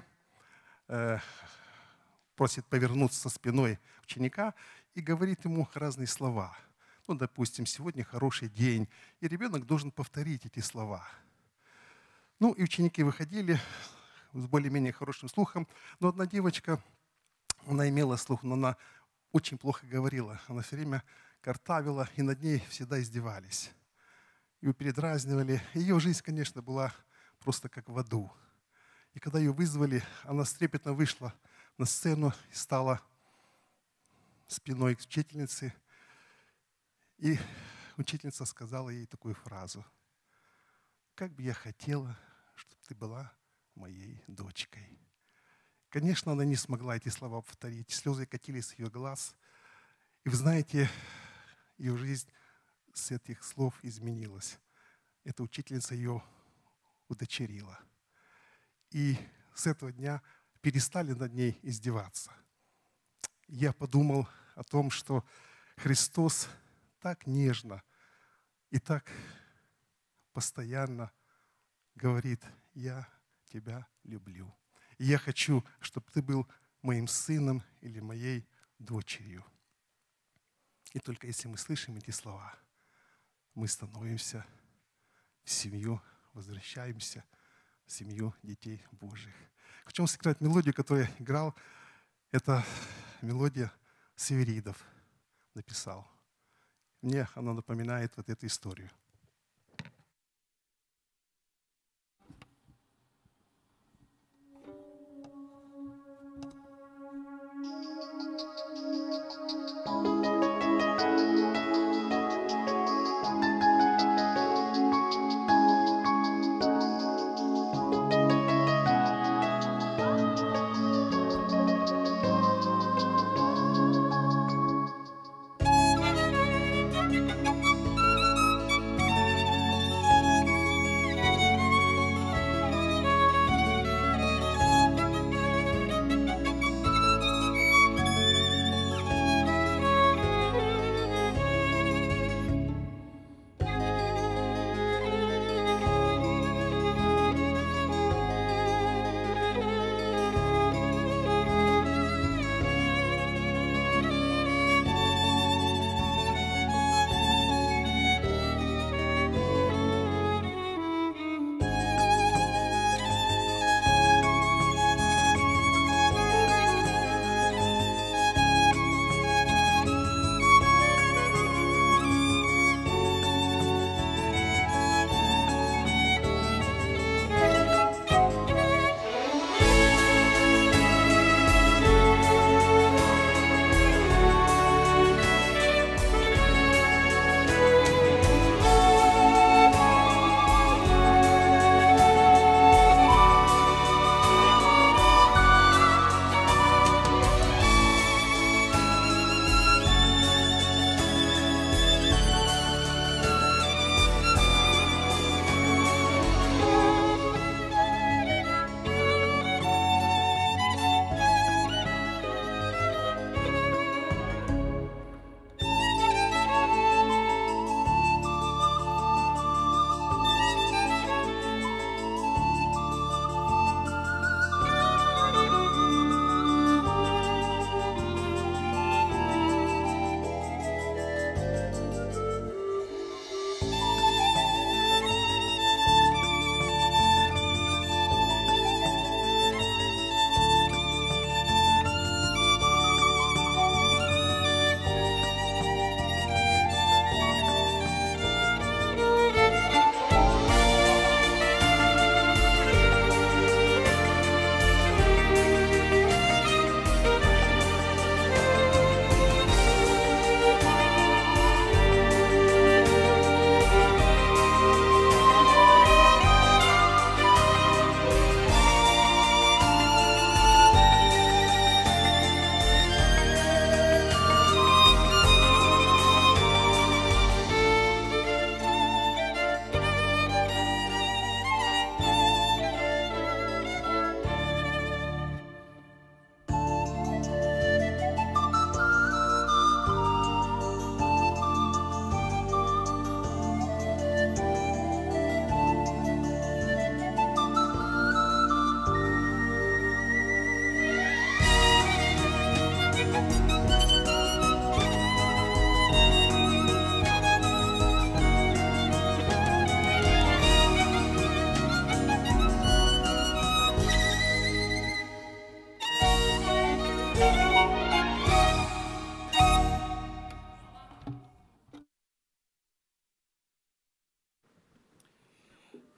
просит повернуться спиной ученика и говорит ему разные слова. Ну, допустим, сегодня хороший день, и ребенок должен повторить эти слова. Ну и ученики выходили с более-менее хорошим слухом, но одна девочка, она имела слух, но она очень плохо говорила. Она все время картавила, и над ней всегда издевались. Ее передразнивали. Ее жизнь, конечно, была просто как в аду. И когда ее вызвали, она трепетно вышла на сцену и стала спиной к учительнице. И учительница сказала ей такую фразу: «Как бы я хотела, чтобы ты была моей дочкой». Конечно, она не смогла эти слова повторить. Слезы катились с ее глаз. И вы знаете, ее жизнь с этих слов изменилась. Эта учительница ее удочерила. И с этого дня перестали над ней издеваться. Я подумал о том, что Христос так нежно и так постоянно говорит: «Я тебя люблю. И я хочу, чтобы ты был моим сыном или моей дочерью». И только если мы слышим эти слова, мы становимся в семью, возвращаемся в семью детей Божьих. Хочу вам сыграть мелодию, которую я играл. Это мелодия Северидов написал. Мне она напоминает вот эту историю. Thank you.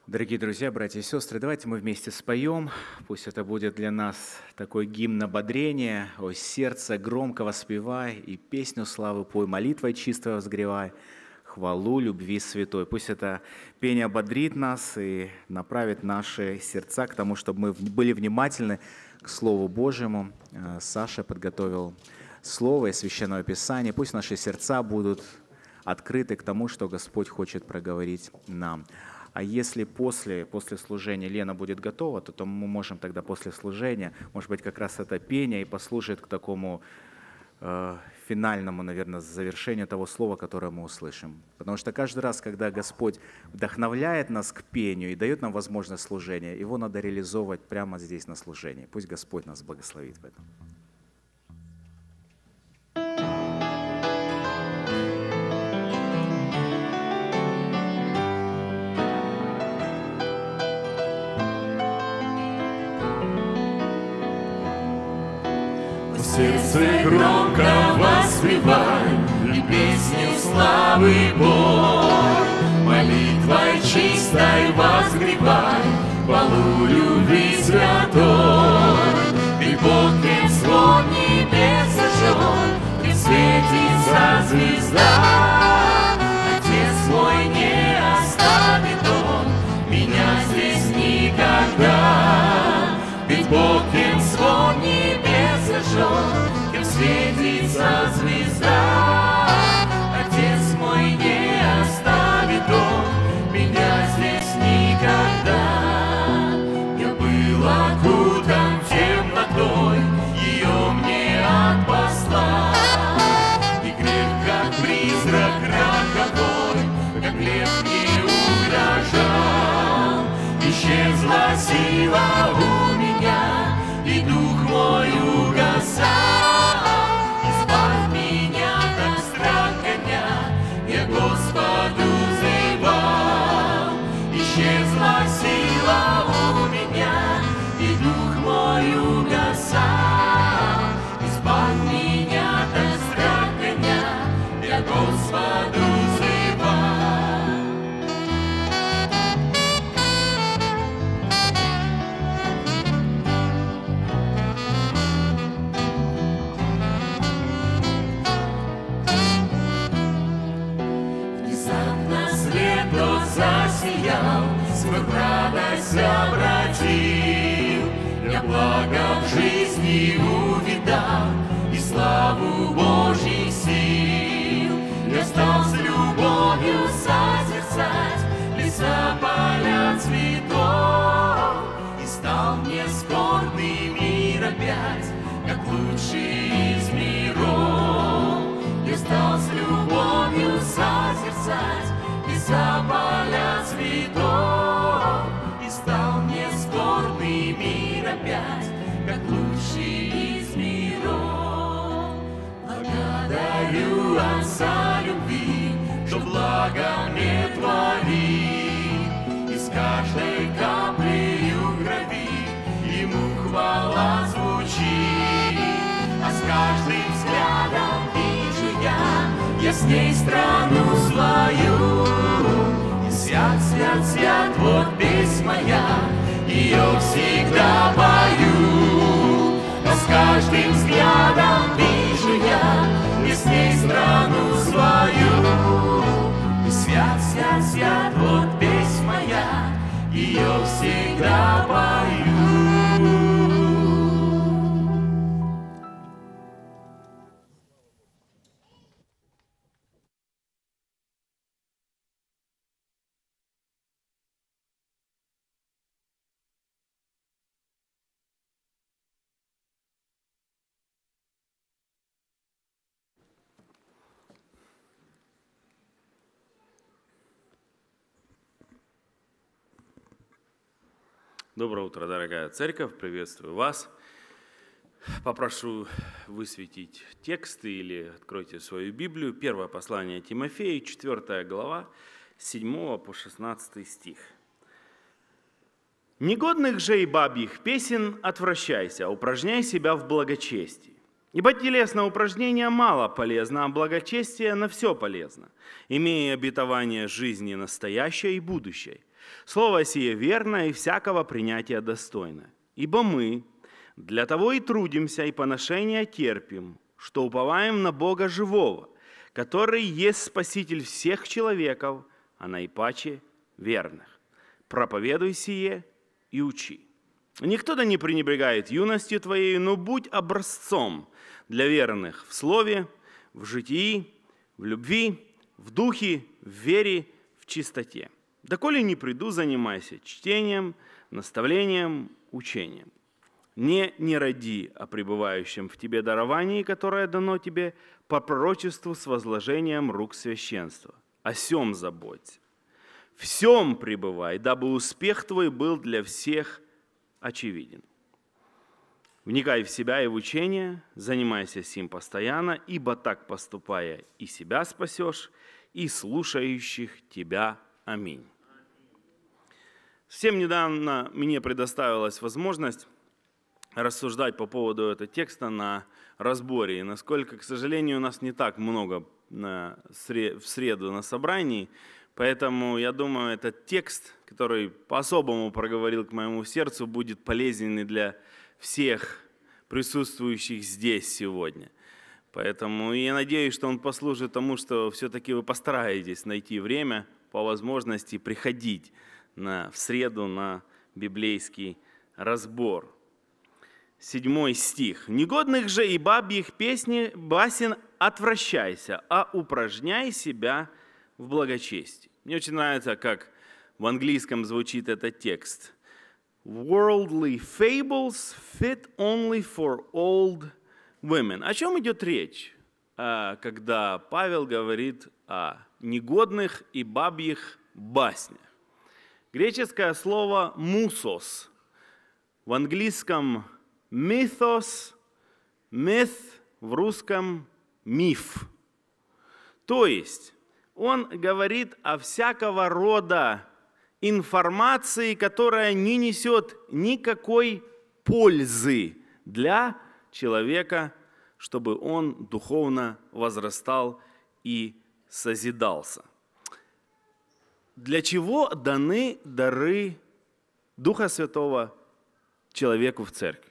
Дорогие друзья, братья и сестры, давайте мы вместе споем. Пусть это будет для нас такой гимн ободрения. «О сердце, громко воспевай, и песню славы пой, молитвой чистой возгревай, хвалу любви святой». Пусть это пение ободрит нас и направит наши сердца к тому, чтобы мы были внимательны к Слову Божьему. Саша подготовил Слово и Священное Писание. Пусть наши сердца будут открыты к тому, что Господь хочет проговорить нам. А если после служения Лена будет готова, то мы можем тогда после служения, может быть, как раз это пение и послужит к такому финальному, наверное, завершению того слова, которое мы услышим. Потому что каждый раз, когда Господь вдохновляет нас к пению и дает нам возможность служения, его надо реализовывать прямо здесь на служении. Пусть Господь нас благословит в этом. Сердце громко воспевай, и песню славы пой, молитвой чистой возгревай, хвалу любви святой. Ты Бог, кем слон небес зажжен, кем светится звезда. Отец мой, не оставит Он меня здесь никогда. Ведь Бог, кем слон небес зажжен, кем светится звезда. Отец мой, не оставит Он меня здесь никогда. Я был окутан темнотой, ее мне отпасла, и грех, как призрак роковой, как лев не угрожал. Исчезла сила у меня, и дух мой угасал. Избавь меня от страха дня, я Господу взывал. Исчезла сила у меня, и дух мой угасал. Избавь меня от страха дня, я Господу взывал. Засиял, свою радость обратил. Я благо в жизни увидал и славу Божьих сил. Я стал с любовью созерцать леса, поля, цветов, и стал мне скорбный мир опять, как лучший из миров. Я стал с любовью созерцать леса, поля, цветов, и стал мне скорбный мир опять, как лучший из миров. Благодарю Отца любви, что благо мне творит, и с каждой каплею крови Ему хвала звучит. А с каждым взглядом вижу я с ней страну свою. И свят, свят, свят, вот песнь моя, ее всегда пою. А с каждым взглядом вижу я с ней страну свою. И свят, свят, свят, вот песнь моя, ее всегда пою. Доброе утро, дорогая церковь, приветствую вас. Попрошу высветить тексты или откройте свою Библию. Первое послание Тимофею, 4 глава, 7 по 16 стих. «Негодных же и бабьих песен отвращайся, упражняй себя в благочестии. Ибо телесное упражнение мало полезно, а благочестие на все полезно, имея обетование жизни настоящей и будущей. Слово сие верно и всякого принятия достойно. Ибо мы для того и трудимся, и поношения терпим, что уповаем на Бога живого, который есть Спаситель всех человеков, а наипаче верных. Проповедуй сие и учи. Никто да не пренебрегает юностью твоей, но будь образцом для верных в слове, в житии, в любви, в духе, в вере, в чистоте. Доколе не приду, занимайся чтением, наставлением, учением. Не ради о пребывающем в тебе даровании, которое дано тебе по пророчеству с возложением рук священства. О сем заботься. В сем пребывай, дабы успех твой был для всех очевиден. Вникай в себя и в учение, занимайся сим постоянно, ибо так поступая и себя спасешь, и слушающих тебя. Аминь. Совсем недавно мне предоставилась возможность рассуждать по поводу этого текста на разборе. И насколько, к сожалению, у нас не так много в среду на собрании, поэтому я думаю, этот текст, который по-особому проговорил к моему сердцу, будет полезен и для всех присутствующих здесь сегодня. Поэтому я надеюсь, что он послужит тому, что все-таки вы постараетесь найти время по возможности приходить в среду на библейский разбор. 7 стих. «Негодных же и бабьих басен отвращайся, а упражняй себя в благочестии». Мне очень нравится, как в английском звучит этот текст. «Worldly fables fit only for old women». О чем идет речь, когда Павел говорит о негодных и бабьих баснях? Греческое слово «мусос», в английском «mythos», «myth», в русском «миф». То есть он говорит о всякого рода информации, которая не несет никакой пользы для человека, чтобы он духовно возрастал и созидался. Для чего даны дары Духа Святого человеку в церкви?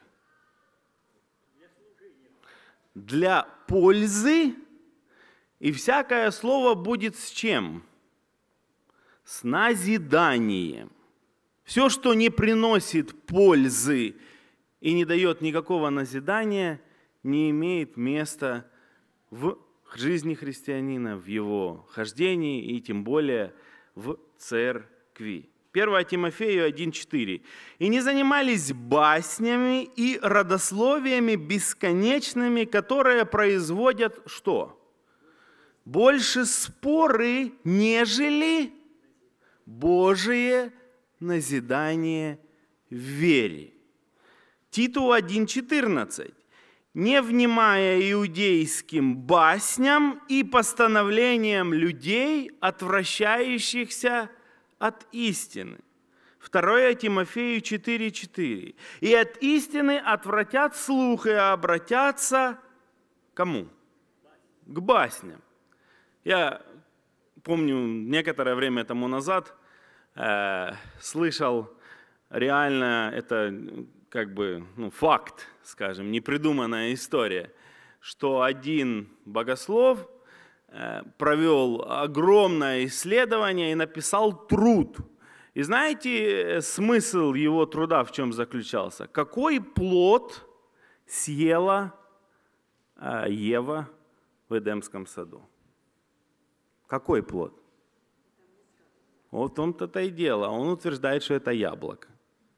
Для пользы, и всякое слово будет с чем? С назиданием. Все, что не приносит пользы и не дает никакого назидания, не имеет места в жизни христианина, в его хождении и тем более в церкви. 1 Тимофею 1,4. «И не занимались баснями и родословиями бесконечными, которые производят» что? «Больше споры, нежели Божие назидание в вере». Титу 1,14. «Не внимая иудейским басням и постановлениям людей, отвращающихся от истины». 2 Тимофею 4,4. «И от истины отвратят слух и обратятся» кому? К басням. Я помню, некоторое время тому назад слышал реально, это как бы факт, скажем, непридуманная история, что один богослов провел огромное исследование и написал труд. И знаете, смысл его труда в чем заключался? Какой плод съела Ева в Эдемском саду? Какой плод? Вот в том-то и дело. Он утверждает, что это яблоко.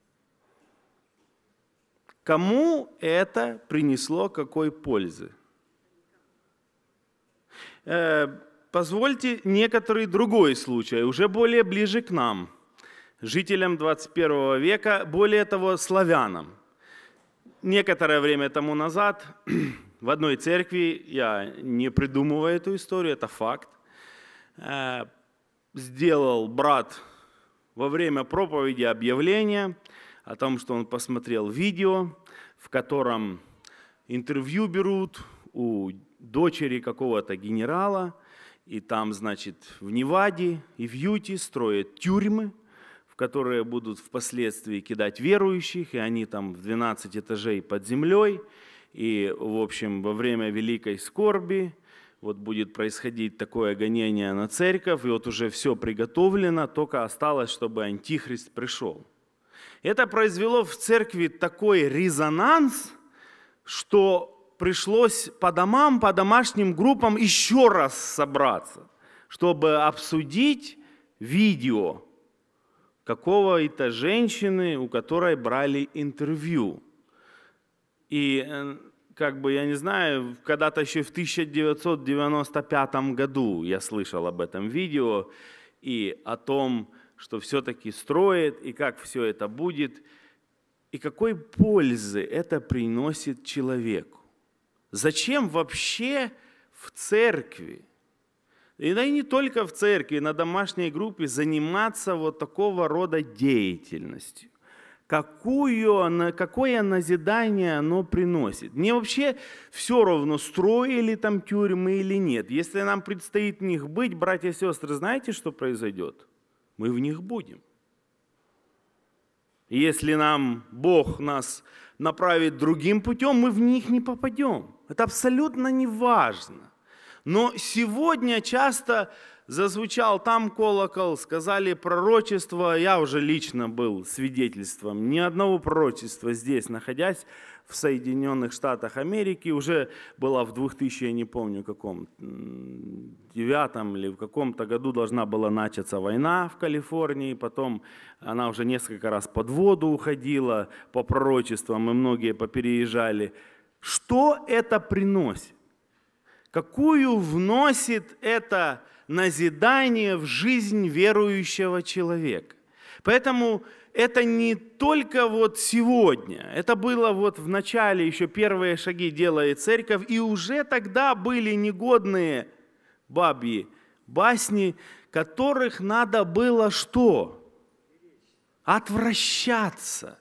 Кому это принесло какой пользы? Позвольте некоторый другой случай, уже более ближе к нам, жителям 21 века, более того, славянам. Некоторое время тому назад в одной церкви, я не придумываю эту историю, это факт, сделал брат во время проповеди объявление о том, что он посмотрел видео, в котором интервью берут у дочери какого-то генерала, и там, значит, в Неваде и в Юте строят тюрьмы, в которые будут впоследствии кидать верующих, и они там в 12 этажей под землей. И, в общем, во время великой скорби вот будет происходить такое гонение на церковь, и вот уже все приготовлено, только осталось, чтобы Антихрист пришел. Это произвело в церкви такой резонанс, что пришлось по домам, по домашним группам еще раз собраться, чтобы обсудить видео какого-то женщины, у которой брали интервью. И я не знаю, когда-то еще в 1995 году я слышал об этом видео и о том, что все-таки строит, и как все это будет, и какой пользы это приносит человеку. Зачем вообще в церкви, и да и не только в церкви, на домашней группе заниматься вот такого рода деятельностью? Какое назидание оно приносит? Мне вообще все равно, строили там тюрьмы или нет. Если нам предстоит в них быть, братья и сестры, знаете, что произойдет? Мы в них будем. Если Бог нас направит другим путем, мы в них не попадем. Это абсолютно не важно. Но сегодня часто зазвучал там колокол, сказали пророчество. Я уже лично был свидетельством ни одного пророчества здесь, находясь в Соединенных Штатах Америки. Уже была в 2000, я не помню, каком, 2009 или в каком-то году должна была начаться война в Калифорнии. Потом она уже несколько раз под воду уходила по пророчествам, и многие попереезжали. Что это приносит? Какую вносит это назидание в жизнь верующего человека? Поэтому это не только вот сегодня, это было вот в начале, еще первые шаги делает церковь, и уже тогда были негодные бабьи басни, которых надо было что? Отвращаться.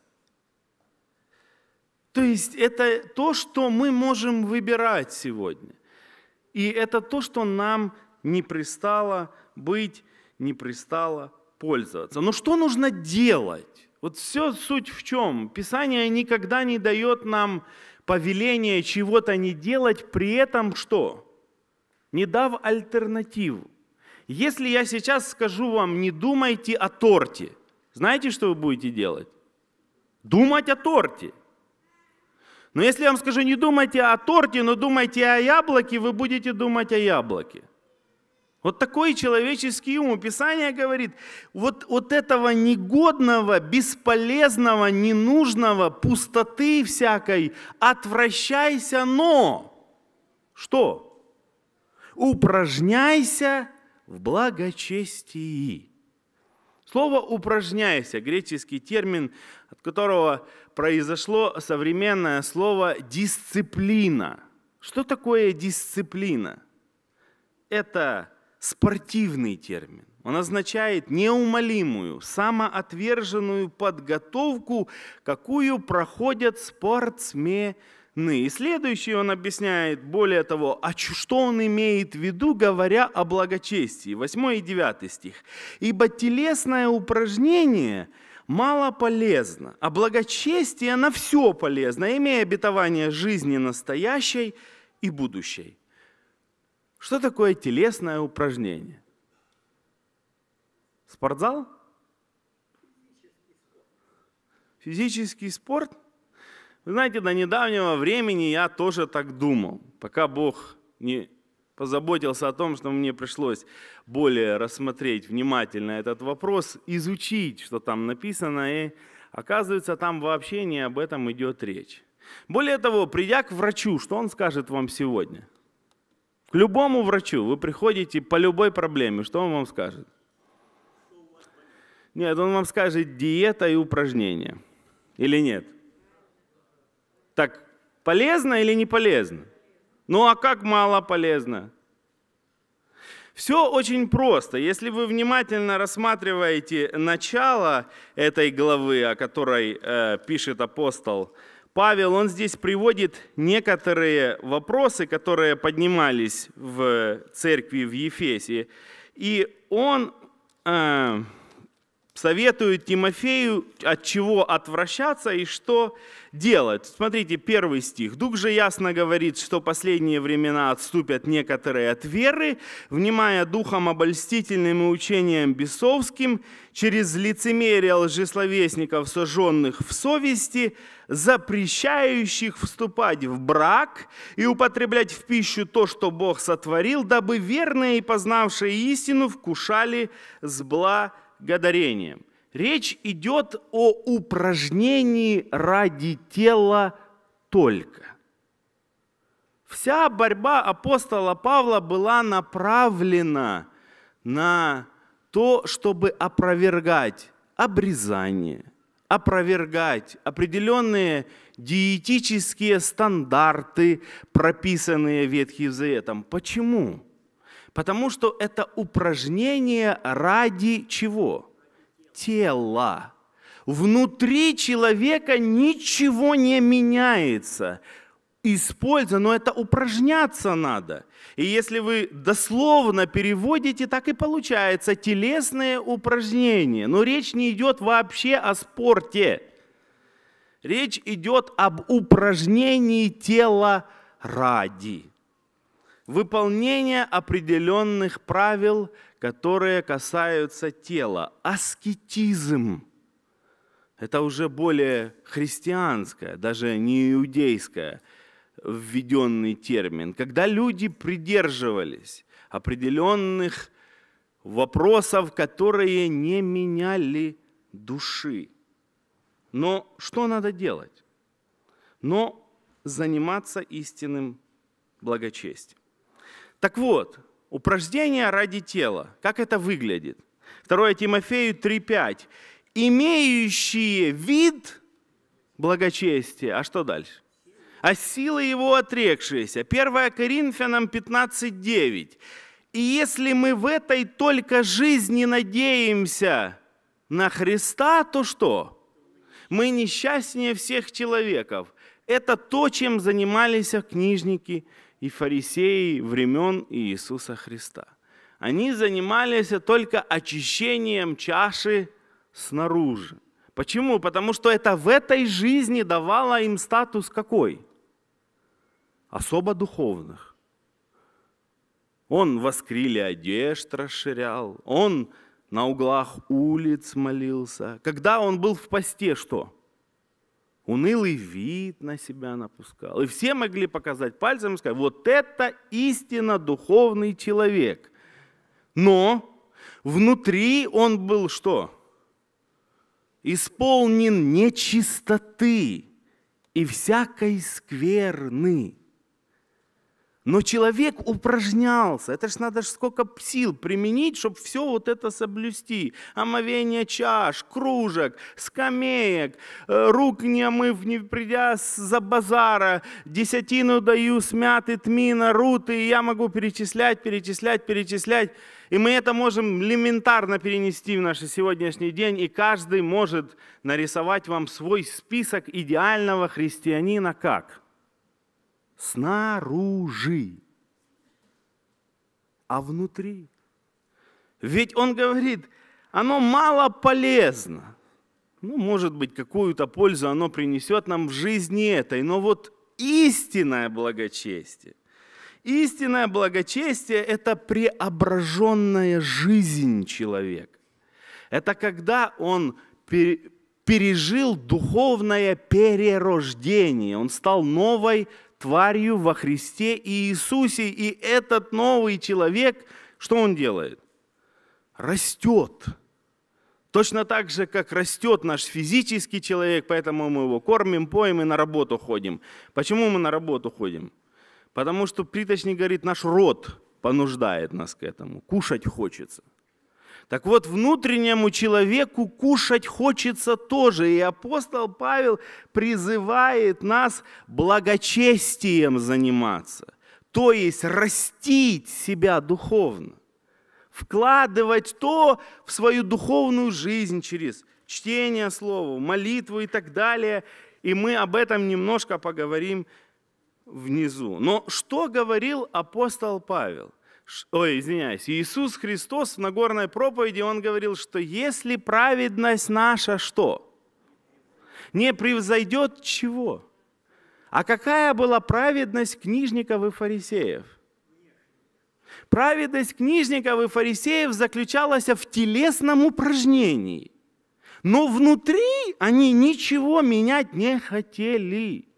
То есть это то, что мы можем выбирать сегодня. И это то, что нам не пристало быть, не пристало пользоваться. Но что нужно делать? Вот все суть в чем? Писание никогда не дает нам повеление чего-то не делать, при этом что? Не дав альтернативу. Если я сейчас скажу вам, не думайте о торте, знаете, что вы будете делать? Думать о торте. Но если я вам скажу, не думайте о торте, но думайте о яблоке, вы будете думать о яблоке. Вот такой человеческий ум. Писание говорит, вот этого негодного, бесполезного, ненужного, пустоты всякой, отвращайся, но что? Упражняйся в благочестии. Слово «упражняйся» – греческий термин, от которого произошло современное слово «дисциплина». Что такое дисциплина? Это спортивный термин. Он означает неумолимую, самоотверженную подготовку, какую проходят спортсмены. И следующий он объясняет, более того, что он имеет в виду, говоря о благочестии. 8 и 9 стих. «Ибо телесное упражнение мало полезно, а благочестие на все полезно, имея обетование жизни настоящей и будущей». Что такое телесное упражнение? Спортзал? Физический спорт? Вы знаете, до недавнего времени я тоже так думал, пока Бог не позаботился о том, что мне пришлось более рассмотреть внимательно этот вопрос, изучить, что там написано, и оказывается, там вообще не об этом идет речь. Более того, придя к врачу, что он скажет вам сегодня? К любому врачу вы приходите по любой проблеме, что он вам скажет? Нет, он вам скажет диета и упражнения. Или нет? Так полезно или не полезно? Ну а как мало полезно? Все очень просто. Если вы внимательно рассматриваете начало этой главы, о которой пишет апостол Павел, он здесь приводит некоторые вопросы, которые поднимались в церкви в Ефесе. И он советует Тимофею, от чего отвращаться и что делать. Смотрите, 1 стих. «Дух же ясно говорит, что последние времена отступят некоторые от веры, внимая духом обольстительным и учением бесовским, через лицемерие лжесловесников, сожженных в совести, запрещающих вступать в брак и употреблять в пищу то, что Бог сотворил, дабы верные и познавшие истину вкушали с благодарением». Речь идет о упражнении ради тела только. Вся борьба апостола Павла была направлена на то, чтобы опровергать обрезание, опровергать определенные диетические стандарты, прописанные Ветхим Заветом. Почему? Потому что это упражнение ради чего? Тела. Внутри человека ничего не меняется. Но это упражняться надо. И если вы дословно переводите, так и получается телесные упражнения. Но речь не идет вообще о спорте. Речь идет об упражнении тела ради. Выполнение определенных правил, которые касаются тела. Аскетизм. Это уже более христианское, даже не иудейское введенный термин. Когда люди придерживались определенных вопросов, которые не меняли души. Но что надо делать? Но заниматься истинным благочестием. Так вот, упражнение ради тела. Как это выглядит? 2 Тимофею 3:5. Имеющие вид благочестия. А что дальше? А силы его отрекшиеся. 1 Коринфянам 15:9. И если мы в этой только жизни надеемся на Христа, то что? Мы несчастнее всех человеков. Это то, чем занимались книжники и фарисеи времен Иисуса Христа. Они занимались только очищением чаши снаружи. Почему? Потому что это в этой жизни давало им статус какой? Особо духовных. Он воскрили одежд расширял, он на углах улиц молился. Когда он был в посте, что? Унылый вид на себя напускал. И все могли показать пальцем и сказать, вот это истинно духовный человек. Но внутри он был что? Исполнен нечистоты и всякой скверны. Но человек упражнялся. Это ж надо сколько сил применить, чтобы все вот это соблюсти. Омовение чаш, кружек, скамеек, рук не омыв, не придя за базара, десятину даю, смяты, тмина, руты. И я могу перечислять. И мы это можем элементарно перенести в наш сегодняшний день. И каждый может нарисовать вам свой список идеального христианина как? Снаружи, а внутри. Ведь он говорит, оно мало полезно. Ну, может быть, какую-то пользу оно принесет нам в жизни этой, но вот истинное благочестие. Истинное благочестие – это преображенная жизнь человека. Это когда он пережил духовное перерождение, он стал новой тварью во Христе Иисусе. И этот новый человек, что он делает? Растет. Точно так же, как растет наш физический человек, поэтому мы его кормим, поем и на работу ходим. Почему мы на работу ходим? Потому что плиточник говорит, наш род понуждает нас к этому. Кушать хочется. Так вот, внутреннему человеку кушать хочется тоже. И апостол Павел призывает нас благочестием заниматься. То есть растить себя духовно. Вкладывать то в свою духовную жизнь через чтение слова, молитву и так далее. И мы об этом немножко поговорим внизу. Но что говорил апостол Павел? Иисус Христос в Нагорной проповеди, Он говорил, что если праведность наша что? Не превзойдет чего? А какая была праведность книжников и фарисеев? Праведность книжников и фарисеев заключалась в телесном упражнении. Но внутри они ничего менять не хотели.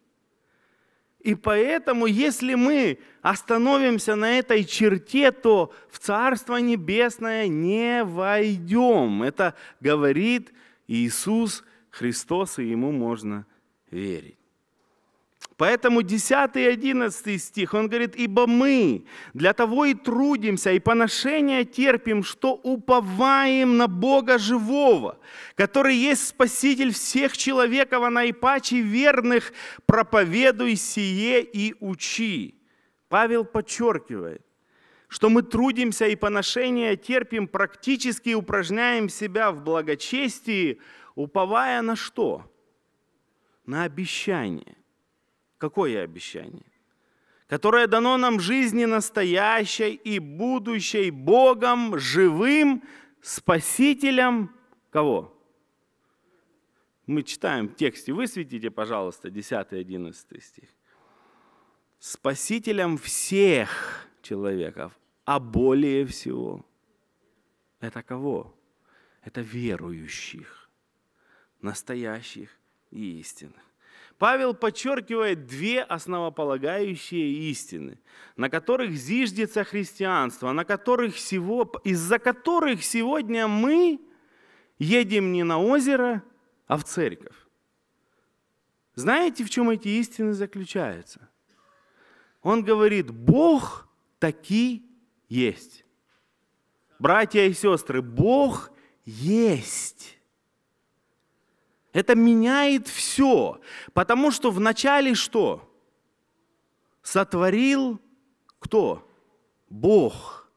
И поэтому, если мы остановимся на этой черте, то в Царство Небесное не войдем. Это говорит Иисус Христос, и Ему можно верить. Поэтому 10 и 11 стих, он говорит, «Ибо мы для того и трудимся, и поношения терпим, что уповаем на Бога живого, который есть Спаситель всех человеков, а наипаче верных проповедуй сие и учи». Павел подчеркивает, что мы трудимся и поношения терпим, практически упражняем себя в благочестии, уповая на что? На обещание. Какое обещание? Которое дано нам в жизни настоящей и будущей Богом, живым Спасителем кого? Мы читаем в тексте, высветите, пожалуйста, 10 и 11 стих. Спасителем всех человеков, а более всего. Это кого? Это верующих, настоящих и истинных. Павел подчеркивает две основополагающие истины, на которых зиждется христианство, из-за которых сегодня мы едем не на озеро, а в церковь. Знаете, в чем эти истины заключаются? Он говорит, Бог таки есть. Братья и сестры, Бог есть. Это меняет все, потому что вначале что? Сотворил кто? Бог.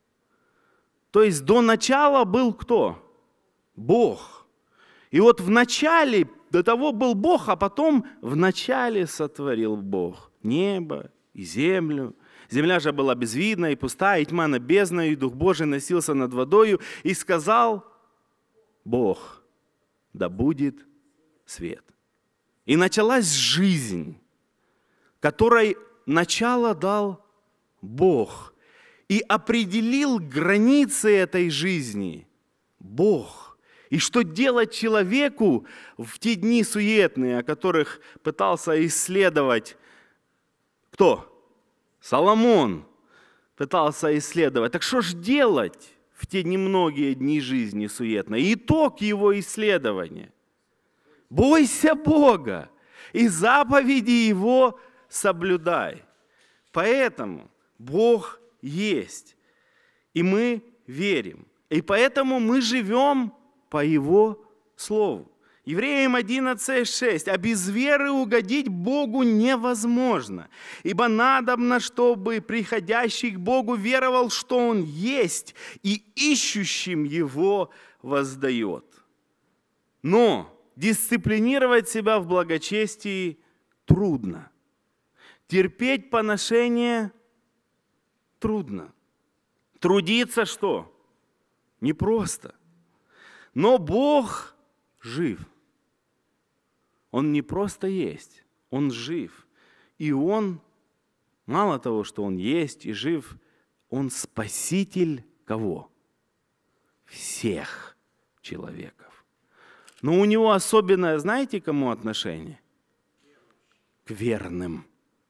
То есть до начала был кто? Бог. И вот в начале, до того был Бог, а потом в начале сотворил Бог небо и землю. Земля же была безвидна и пустая, и тьма небесная, и Дух Божий носился над водою, и сказал Бог, да будет свет. И началась жизнь, которой начало дал Бог. И определил границы этой жизни Бог. И что делать человеку в те дни суетные, о которых пытался исследовать кто? Соломон пытался исследовать. Так что ж делать в те немногие дни жизни суетной? Итог его исследования. Бойся Бога и заповеди Его соблюдай. Поэтому Бог есть, и мы верим. И поэтому мы живем по Его Слову. Евреям 11:6. «А без веры угодить Богу невозможно, ибо надобно, чтобы приходящий к Богу веровал, что Он есть, и ищущим Его воздает». Но дисциплинировать себя в благочестии трудно. Терпеть поношение трудно. Трудиться что? Непросто. Но Бог жив. Он не просто есть, Он жив. И Он, мало того, что Он есть и жив, Он спаситель кого? Всех человеков. Но у Него особенное, знаете, к кому отношение? К верным.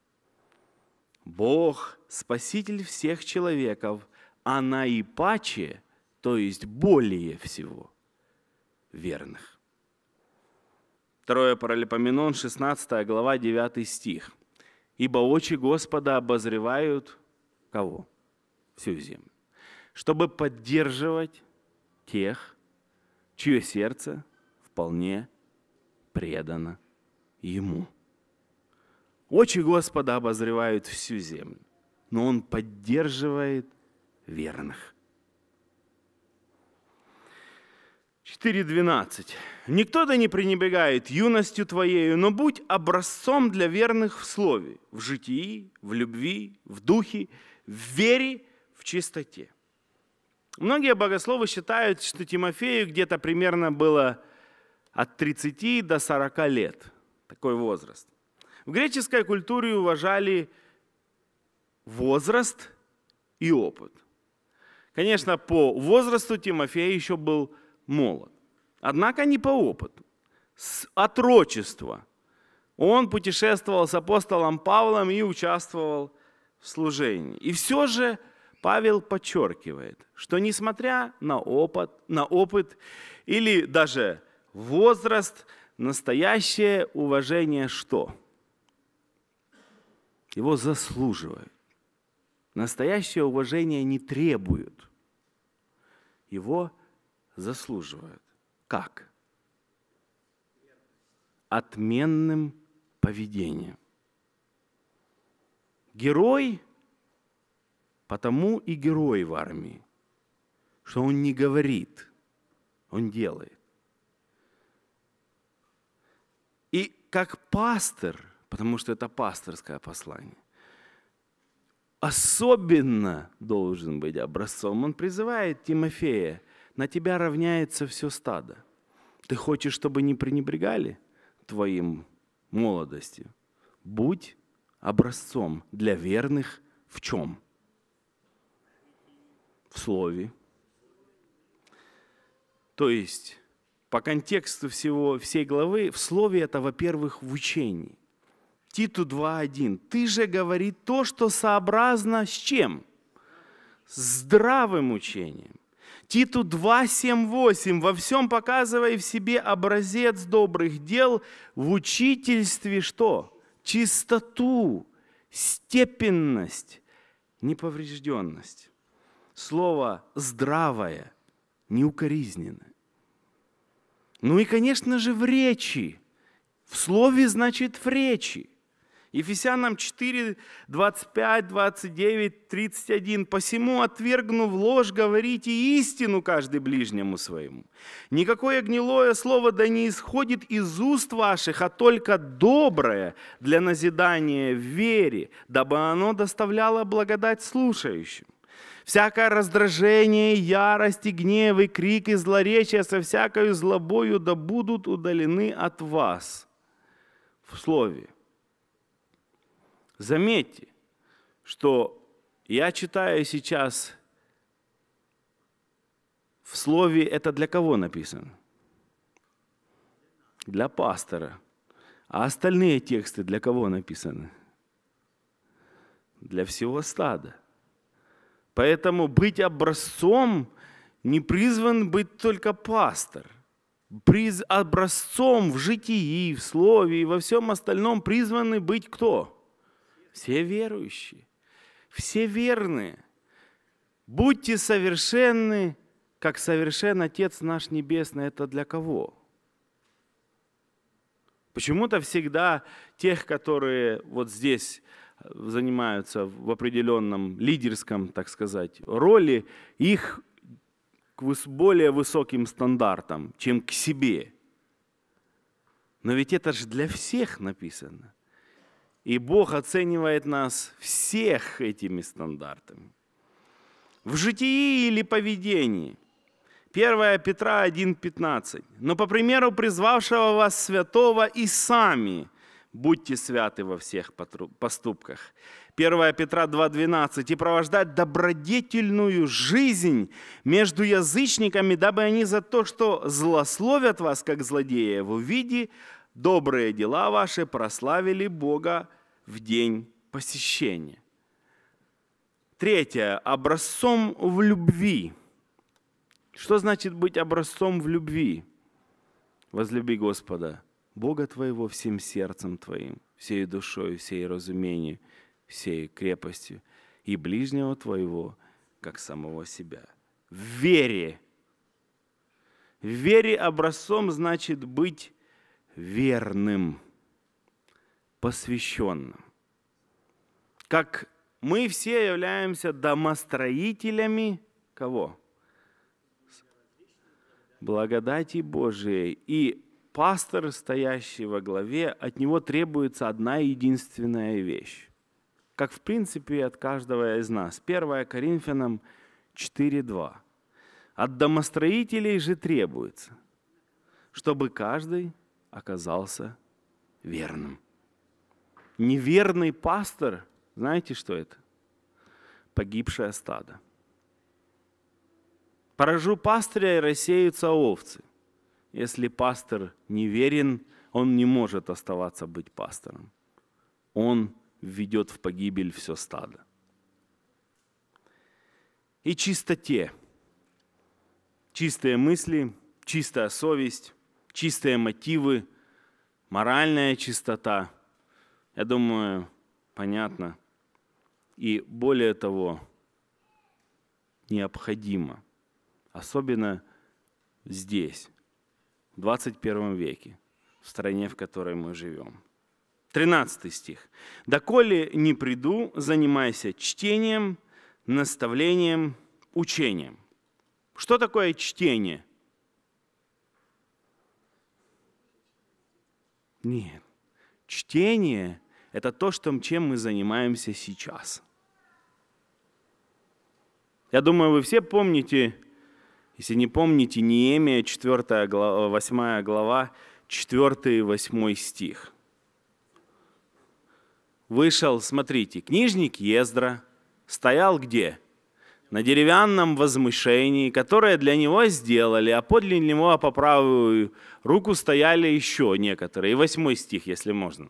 Бог спаситель всех человеков, а наипаче, то есть более всего, верных. 2 Паралипоменон, 16 глава, 9 стих. «Ибо очи Господа обозревают кого? Всю землю, чтобы поддерживать тех, чье сердце вполне предано Ему». Очи Господа обозревают всю землю, но Он поддерживает верных. 4:12. «Никто да не пренебрегает юностью твоею, но будь образцом для верных в слове, в житии, в любви, в духе, в вере, в в чистоте. Многие богословы считают, что Тимофею где-то примерно было от 30 до 40 лет. Такой возраст. В греческой культуре уважали возраст и опыт. Конечно, по возрасту Тимофей еще был молод. Однако не по опыту. С отрочества он путешествовал с апостолом Павлом и участвовал в служении. И все же Павел подчеркивает, что несмотря на опыт или даже возраст, настоящее уважение что? Его заслуживают. Настоящее уважение не требуют. Его заслуживают. Как? Отменным поведением. Герой, потому и герой в армии, что он не говорит, он делает. И как пастор, потому что это пасторское послание, особенно должен быть образцом. Он призывает Тимофея: на тебя равняется все стадо. Ты хочешь, чтобы не пренебрегали твоим молодостью? Будь образцом для верных в чем? В слове. То есть, по контексту всей главы, в слове это, во-первых, в учении. Титу 2:1. Ты же говори то, что сообразно с чем? С здравым учением. Титу 2:7-8. Во всем показывай в себе образец добрых дел, в учительстве что? Чистоту, степенность, неповрежденность. Слово «здравое», неукоризненное. Ну и, конечно же, в речи. В слове значит в речи. Ефесянам 4, 25, 29, 31. «Посему, отвергнув ложь, говорите истину каждый ближнему своему. Никакое гнилое слово да не исходит из уст ваших, а только доброе для назидания в вере, дабы оно доставляло благодать слушающим. Всякое раздражение, ярость и гнев, и крик, и злоречие со всякою злобою да будут удалены от вас». В слове. Заметьте, что я читаю сейчас в слове, это для кого написано? Для пастора. А остальные тексты для кого написаны? Для всего стада. Поэтому быть образцом не призван быть только пастор. Образцом в житии, в слове и во всем остальном призваны быть кто? Все верующие, все верные. Будьте совершенны, как совершен Отец наш Небесный. Это для кого? Почему-то всегда тех, которые вот здесь занимаются в определенном лидерском, так сказать, роли, их к более высоким стандартам, чем к себе. Но ведь это же для всех написано. И Бог оценивает нас всех этими стандартами. В житии или поведении. 1 Петра 1,15. «Но по примеру призвавшего вас святого и сами будьте святы во всех поступках». 1 Петра 2,12. «И провождать добродетельную жизнь между язычниками, дабы они за то, что злословят вас, как злодеев, увидя добрые дела ваши, прославили Бога в день посещения». Третье. Образцом в любви. Что значит быть образцом в любви? Возлюби Господа, Бога твоего, всем сердцем твоим, всей душой, всей разумением, всей крепостью, и ближнего твоего, как самого себя. В вере. В вере образцом значит быть верным, посвященным. Как мы все являемся домостроителями кого? Благодати Божией. И пастор, стоящий во главе, от него требуется одна единственная вещь. как в принципе от каждого из нас. 1 Коринфянам 4:2. От домостроителей же требуется, чтобы каждый оказался верным. Неверный пастор, знаете, что это? Погибшее стадо. Поражу пастыря, и рассеются овцы. Если пастор неверен, он не может оставаться быть пастором. Он введет в погибель все стадо. И чистоте. Чистые мысли, чистая совесть, чистые мотивы, моральная чистота. Я думаю, понятно. И более того, необходимо. Особенно здесь, в 21 веке, в стране, в которой мы живем. 13 стих. «Доколе не приду, занимайся чтением, наставлением, учением». Что такое чтение? Нет. Чтение – это то, чем мы занимаемся сейчас. Я думаю, вы все помните, если не помните, Неемия, 8 глава, 4 и 8 стих. Вышел, смотрите, книжник Ездра стоял где? На деревянном возвышении, которое для него сделали, а подле него по правую руку стояли еще некоторые. И 8 стих, если можно.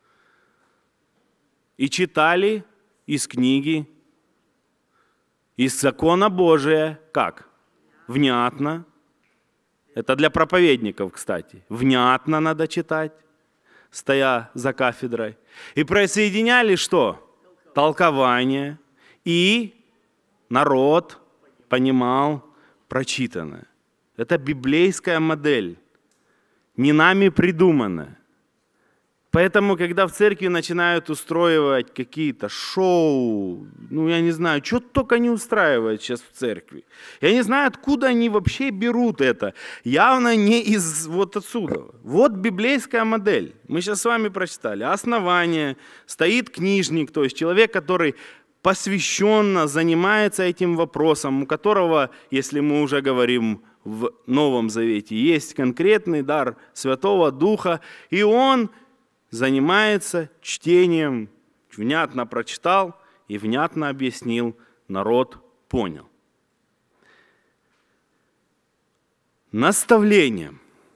И читали из книги, из закона Божия, как? Внятно. Это для проповедников, кстати. Внятно надо читать, стоя за кафедрой. И присоединяли что? Толкование. И народ понимал прочитанное. Это библейская модель, не нами придуманная. Поэтому, когда в церкви начинают устраивать какие-то шоу, я не знаю, что только не устраивают сейчас в церкви. Я не знаю, откуда они вообще берут это. Явно не из вот отсюда. Вот библейская модель. Мы сейчас с вами прочитали. Основание, стоит книжник, то есть человек, который посвященно занимается этим вопросом, у которого, если мы уже говорим в Новом Завете, есть конкретный дар Святого Духа, и он занимается чтением, внятно прочитал и внятно объяснил, народ понял. Наставление.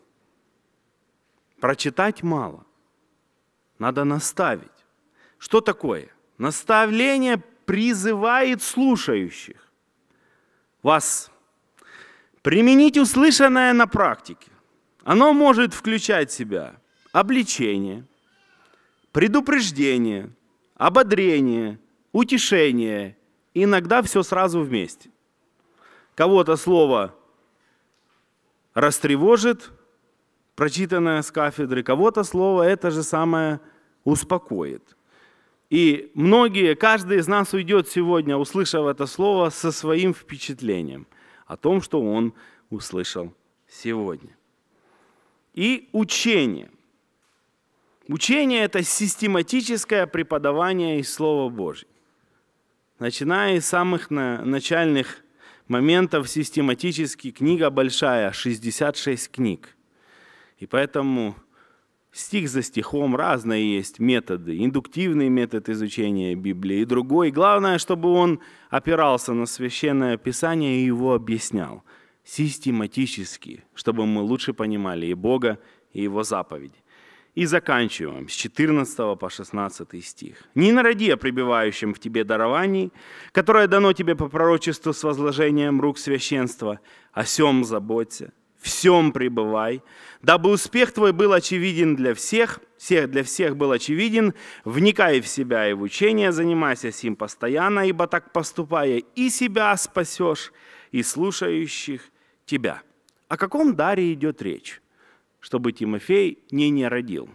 Прочитать мало, надо наставить. Что такое? Наставление призывает слушающих вас применить услышанное на практике. Оно может включать в себя обличение, предупреждение, ободрение, утешение, иногда все сразу вместе. Кого-то слово растревожит, прочитанное с кафедры, кого-то слово это же самое успокоит. И каждый из нас уйдет сегодня, услышав это слово, со своим впечатлением о том, что он услышал сегодня. И учение. Учение – это систематическое преподавание из Слова Божьего. Начиная с самых начальных моментов систематически, книга большая, 66 книг. И поэтому стих за стихом разные есть методы. Индуктивный метод изучения Библии и другой. Главное, чтобы он опирался на Священное Писание и его объяснял систематически, чтобы мы лучше понимали и Бога, и Его заповеди. И заканчиваем с 14 по 16 стих. «Не народи о пребывающем в тебе даровании, которое дано тебе по пророчеству с возложением рук священства, о сем заботься, в сем пребывай, дабы успех твой был очевиден для всех был очевиден, вникай в себя и в учение, занимайся сим постоянно, ибо так поступая и себя спасешь, и слушающих тебя». О каком даре идет речь? Чтобы Тимофей не родил.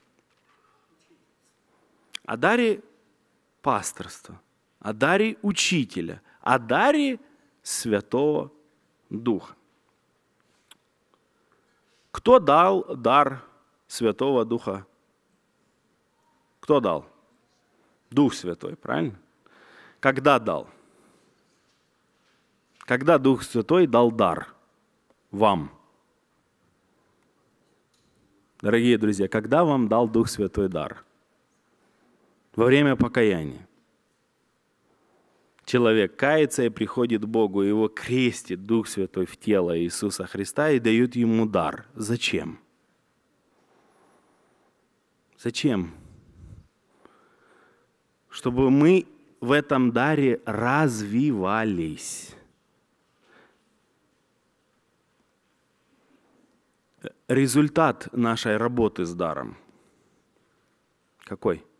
О даре пасторства, о даре учителя, о даре Святого Духа. Кто дал дар Святого Духа? Кто дал? Дух Святой, правильно? Когда дал? Когда Дух Святой дал дар вам? Дорогие друзья, когда вам дал Дух Святой дар? Во время покаяния. Человек кается и приходит к Богу, его крестит Дух Святой в тело Иисуса Христа и дает ему дар. Зачем? Зачем? Чтобы мы в этом даре развивались. Результат нашей работы с даром какой?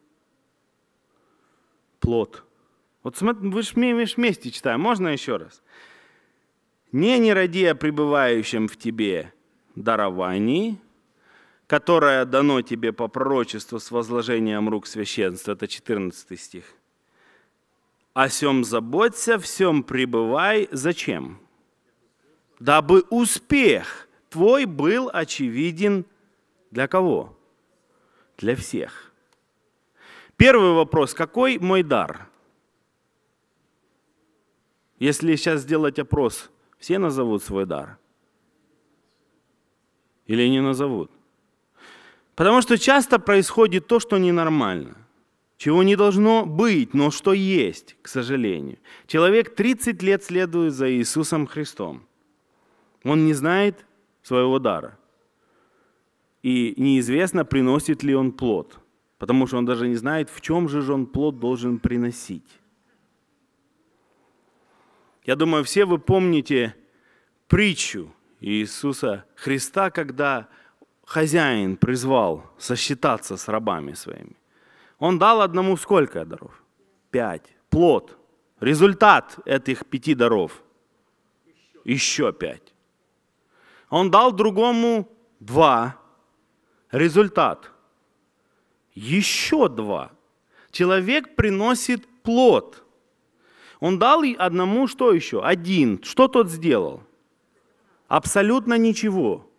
Плод. Вот смотри, вы же вместе читаем, можно еще раз? Не ради о пребывающем в тебе даровании, которое дано тебе по пророчеству с возложением рук священства, это 14 стих. О сем заботься, в сем пребывай. Зачем? Дабы успех твой был очевиден для кого? Для всех. Первый вопрос, какой мой дар? Если сейчас сделать опрос, все назовут свой дар? Или не назовут? Потому что часто происходит то, что ненормально, чего не должно быть, но что есть, к сожалению. Человек 30 лет следует за Иисусом Христом. Он не знает своего дара. И неизвестно, приносит ли он плод, потому что он даже не знает, в чем же он плод должен приносить. Я думаю, все вы помните притчу Иисуса Христа, когда хозяин призвал сосчитаться с рабами своими. Он дал одному сколько даров? 5. Плод. Результат этих 5 даров. Еще 5. Он дал другому 2. Результат. Еще 2. Человек приносит плод. Он дал одному что еще? 1. Что тот сделал? Абсолютно ничего.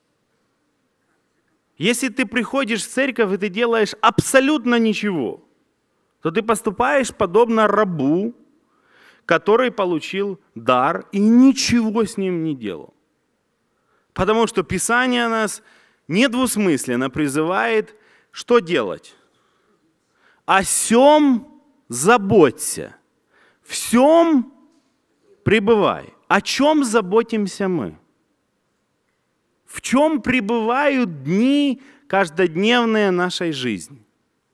Если ты приходишь в церковь и ты делаешь абсолютно ничего, то ты поступаешь подобно рабу, который получил дар и ничего с ним не делал. Потому что Писание нас недвусмысленно призывает, что делать? О сем заботься, в сем пребывай. О чем заботимся мы? В чем пребывают дни каждодневные нашей жизни?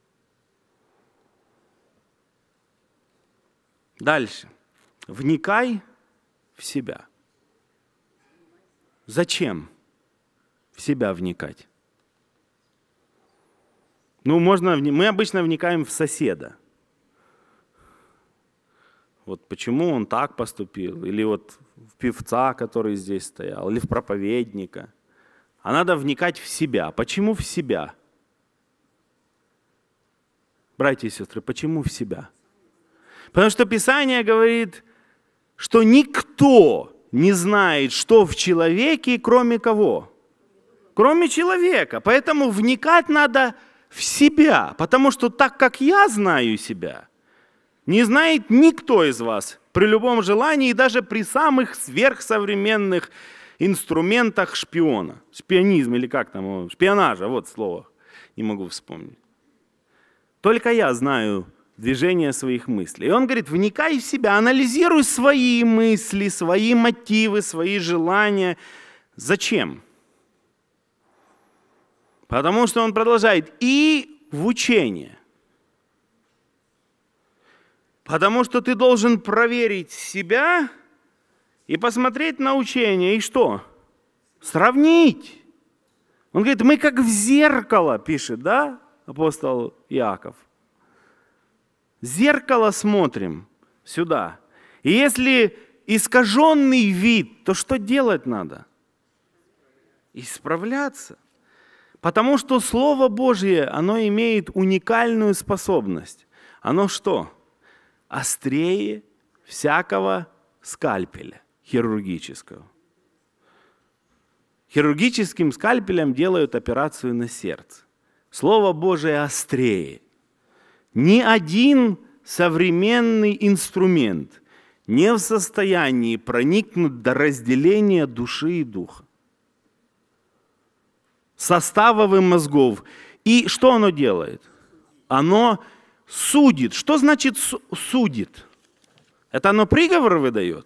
Дальше. Вникай в себя. Зачем в себя вникать? Мы обычно вникаем в соседа. Вот почему он так поступил, или вот в певца, который здесь стоял, или в проповедника. А надо вникать в себя. Почему в себя? Братья и сестры, почему в себя? Потому что Писание говорит, что никто не знает, что в человеке, кроме кого? Кроме человека. Поэтому вникать надо в себя. Потому что так, как я знаю себя, не знает никто из вас при любом желании, даже при самых сверхсовременных инструментах шпиона. Шпионизм или как там, шпионажа, вот слово, не могу вспомнить. Только я знаю движение своих мыслей. И он говорит, вникай в себя, анализируй свои мысли, свои мотивы, свои желания. Зачем? Потому что он продолжает, и в учение. Потому что ты должен проверить себя и посмотреть на учение. И что? Сравнить. Он говорит, мы как в зеркало, пишет, да, апостол Иаков. Зеркало смотрим сюда. И если искаженный вид, то что делать надо? Исправляться. Потому что Слово Божье, оно имеет уникальную способность. Оно что? Острее всякого скальпеля хирургического. Хирургическим скальпелем делают операцию на сердце. Слово Божие острее. Ни один современный инструмент не в состоянии проникнуть до разделения души и духа, составов и мозгов. И что оно делает? Оно судит. Что значит судит? Это оно приговор выдает?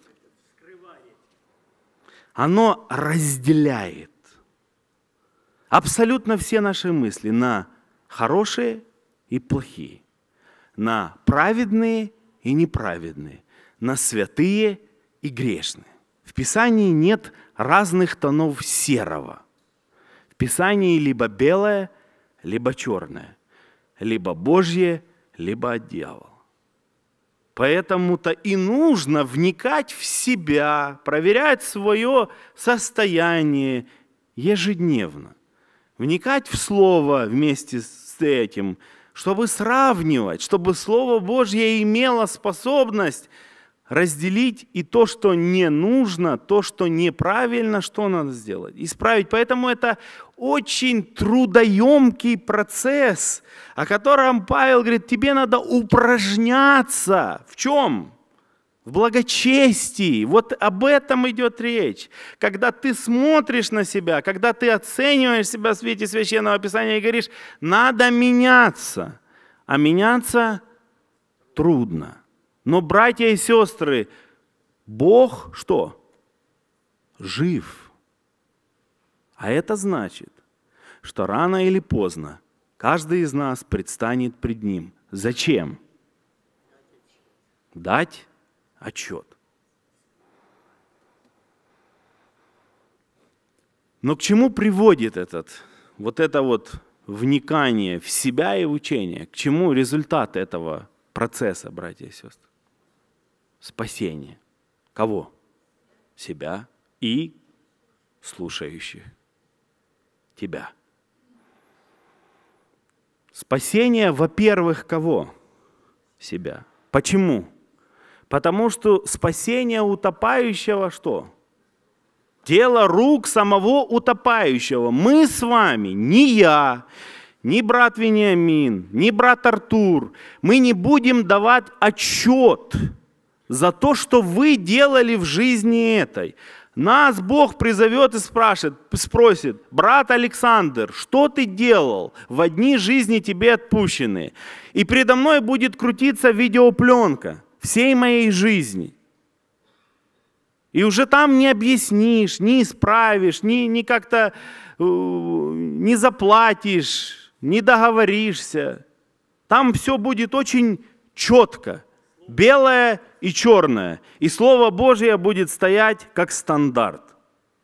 Оно разделяет абсолютно все наши мысли на хорошие и плохие, на праведные и неправедные, на святые и грешные. В Писании нет разных тонов серого. В Писании либо белое, либо черное, либо Божье, либо от дьявола. Поэтому-то и нужно вникать в себя, проверять свое состояние ежедневно. Вникать в Слово вместе с этим, чтобы сравнивать, чтобы Слово Божье имело способность разделить и то, что не нужно, то, что неправильно, что надо сделать, исправить. Поэтому это очень трудоемкий процесс, о котором Павел говорит, тебе надо упражняться. В чем? В благочестии. Вот об этом идет речь. Когда ты смотришь на себя, когда ты оцениваешь себя в свете Священного Писания и говоришь, надо меняться. А меняться трудно. Но, братья и сестры, Бог что? Жив. А это значит, что рано или поздно каждый из нас предстанет пред Ним. Зачем? Дать отчет. Но к чему приводит это вникание в себя и в учение? К чему результат этого процесса, братья и сестры? Спасение. Кого? Себя и слушающих. Тебя. Спасение, во-первых, кого? Себя. Почему? Потому что спасение утопающего что? Дело рук самого утопающего. Мы с вами, не я, ни брат Вениамин, ни брат Артур, мы не будем давать отчет за то, что вы делали в жизни этой. Нас Бог призовет и спросит, брат Александр, что ты делал в дни жизни тебе отпущенные? И предо мной будет крутиться видеопленка всей моей жизни. И уже там не объяснишь, не исправишь, не как-то не заплатишь, не договоришься. Там все будет очень четко, белое и черное. И Слово Божье будет стоять как стандарт.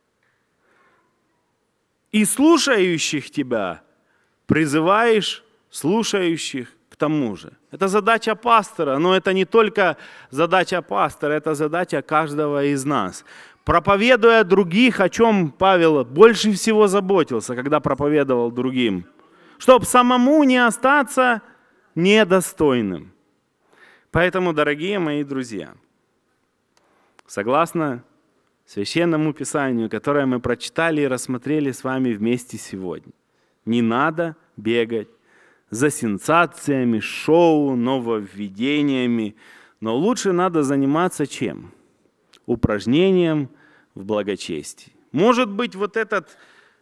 И слушающих тебя призываешь, слушающих к тому же. Это задача пастора, но это не только задача пастора, это задача каждого из нас. Проповедуя других, о чем Павел больше всего заботился, когда проповедовал другим, чтобы самому не остаться недостойным. Поэтому, дорогие мои друзья, согласно Священному Писанию, которое мы прочитали и рассмотрели с вами вместе сегодня, не надо бегать за сенсациями, шоу, нововведениями, но лучше надо заниматься чем? Упражнением в благочестии. Может быть, вот этот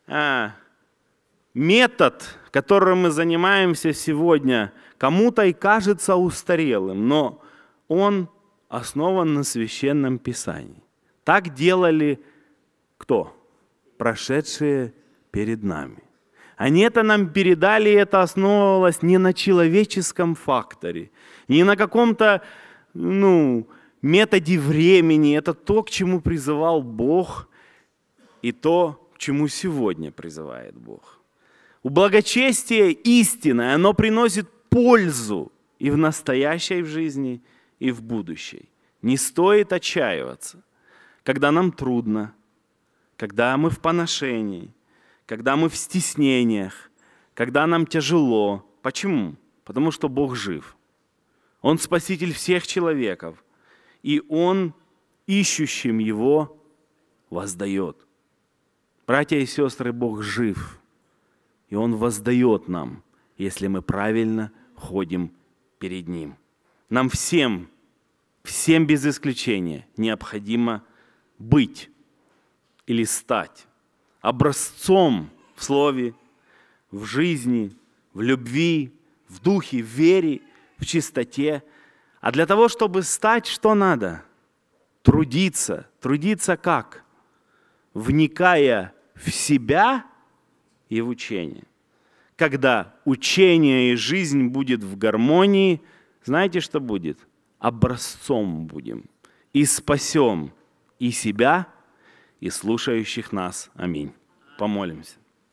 метод, которым мы занимаемся сегодня, кому-то и кажется устарелым, но он основан на Священном Писании. Так делали кто? Прошедшие перед нами. Они это нам передали, и это основывалось не на человеческом факторе, не на каком-то методе времени. Это то, к чему призывал Бог, и то, к чему сегодня призывает Бог. У благочестия истинное, оно приносит пользу и в настоящей жизни, и в будущей. Не стоит отчаиваться, когда нам трудно, когда мы в поношении, когда мы в стеснениях, когда нам тяжело. Почему? Потому что Бог жив. Он спаситель всех человеков, и Он ищущим Его воздает. Братья и сестры, Бог жив, и Он воздает нам, если мы правильно ходим перед Ним. Нам всем без исключения необходимо быть или стать образцом в слове, в жизни, в любви, в духе, в вере, в чистоте. А для того, чтобы стать, что надо? Трудиться. Трудиться как? Вникая в себя и в учение. Когда учение и жизнь будет в гармонии, знаете, что будет? Образцом будем. И спасем и себя, и слушающих нас. Аминь. Помолимся.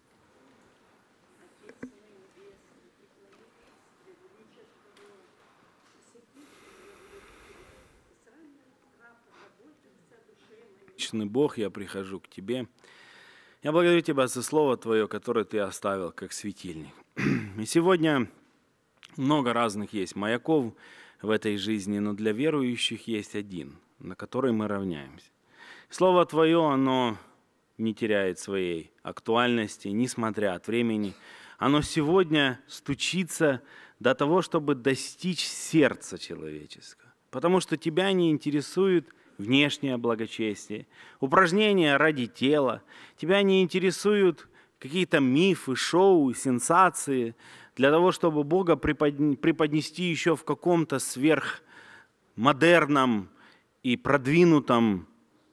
Вечный Бог, я прихожу к Тебе. Я благодарю Тебя за Слово Твое, которое Ты оставил как светильник. И сегодня много разных есть маяков в этой жизни, но для верующих есть один, на который мы равняемся. Слово Твое, оно не теряет своей актуальности, несмотря от времени. Оно сегодня стучится до того, чтобы достичь сердца человеческого. Потому что Тебя не интересует внешнее благочестие, упражнения ради тела. Тебя не интересуют какие-то мифы, шоу, сенсации, для того, чтобы Бога преподнести еще в каком-то сверхмодерном и продвинутом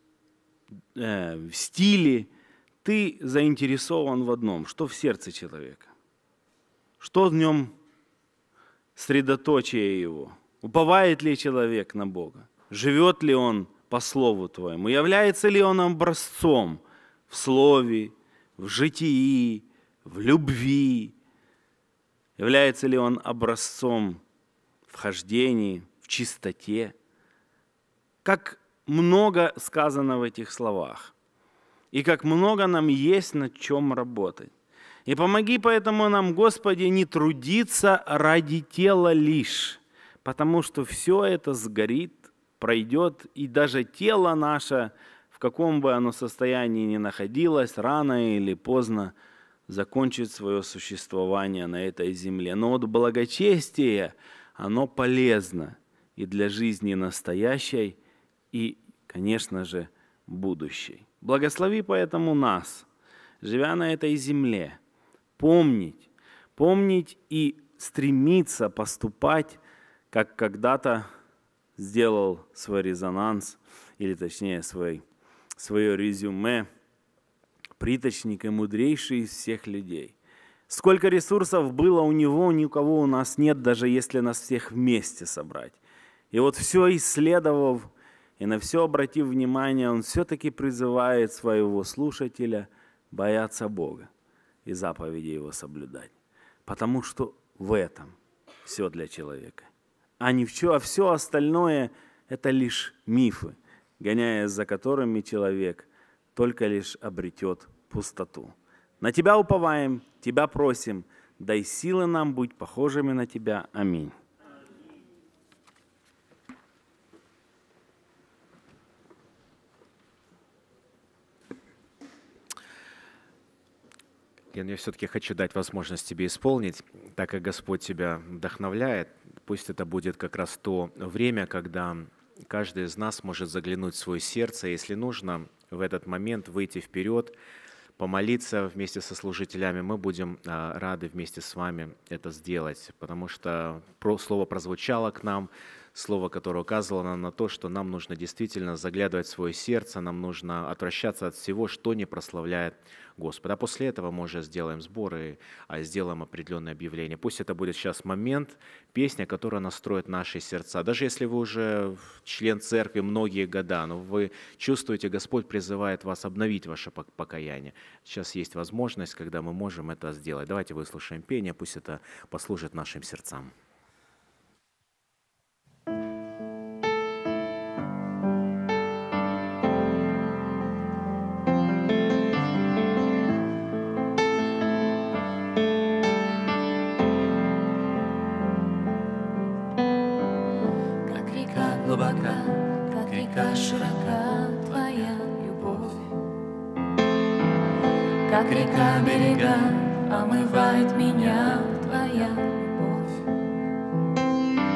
стиле. Ты заинтересован в одном, что в сердце человека, что в нем средоточие его, уповает ли человек на Бога, живет ли он по Слову Твоему, является ли он образцом в слове, в житии, в любви, является ли он образцом в хождении, в чистоте. Как много сказано в этих словах, и как много нам есть над чем работать. И помоги поэтому нам, Господи, не трудиться ради тела лишь, потому что все это сгорит, пройдет, и даже тело наше, в каком бы оно состоянии ни находилось, рано или поздно закончит свое существование на этой земле. Но вот благочестие, оно полезно и для жизни настоящей, и, конечно же, будущей. Благослови поэтому нас, живя на этой земле, помнить и стремиться поступать, как когда-то сделал свой резонанс, или точнее свое резюме, приточник и мудрейший из всех людей. Сколько ресурсов было у него, ни у кого у нас нет, даже если нас всех вместе собрать. И вот все исследовав и на все обратив внимание, он все-таки призывает своего слушателя бояться Бога и заповеди Его соблюдать. Потому что в этом все для человека. А все остальное – это лишь мифы, гоняясь за которыми человек только лишь обретет пустоту. На Тебя уповаем, Тебя просим, дай силы нам быть похожими на Тебя. Аминь. Я все-таки хочу дать возможность тебе исполнить, так как Господь тебя вдохновляет. Пусть это будет как раз то время, когда каждый из нас может заглянуть в свое сердце, если нужно, в этот момент выйти вперед, помолиться вместе со служителями. Мы будем рады вместе с вами это сделать, потому что слово прозвучало к нам, слово, которое указывало нам на то, что нам нужно действительно заглядывать в свое сердце, нам нужно отвращаться от всего, что не прославляет Господа. А после этого мы уже сделаем сборы, сделаем определенное объявление. Пусть это будет сейчас момент, песня, которая настроит наши сердца. Даже если вы уже член церкви многие года, но вы чувствуете, Господь призывает вас обновить ваше покаяние. Сейчас есть возможность, когда мы можем это сделать. Давайте выслушаем пение, пусть это послужит нашим сердцам. Глубока, как река широка Твоя любовь. Как река берега омывает меня Твоя любовь.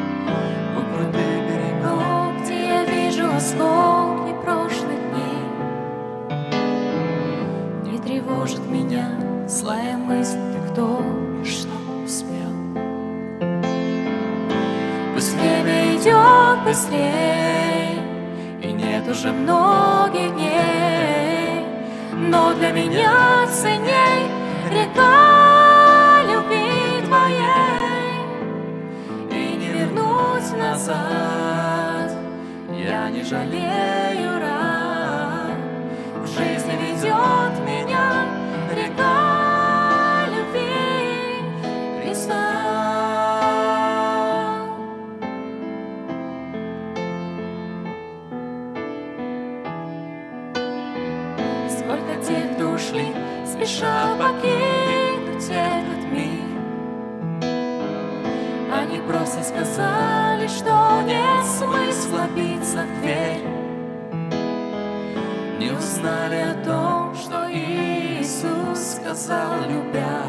тревожит меня злая мысль, ты кто и что успел? Пусть время идет быстрее, и нет уже многих дней, но для меня ценней река любви твоей, и не вернуть назад я не жалею ран. В жизни ведет меня река любви Христа. Сколько тех, кто ушли, спеша покинуть этот мир. Они просто сказали, что нет смысла биться в дверь. Не узнали о том, что Иисус сказал, любя: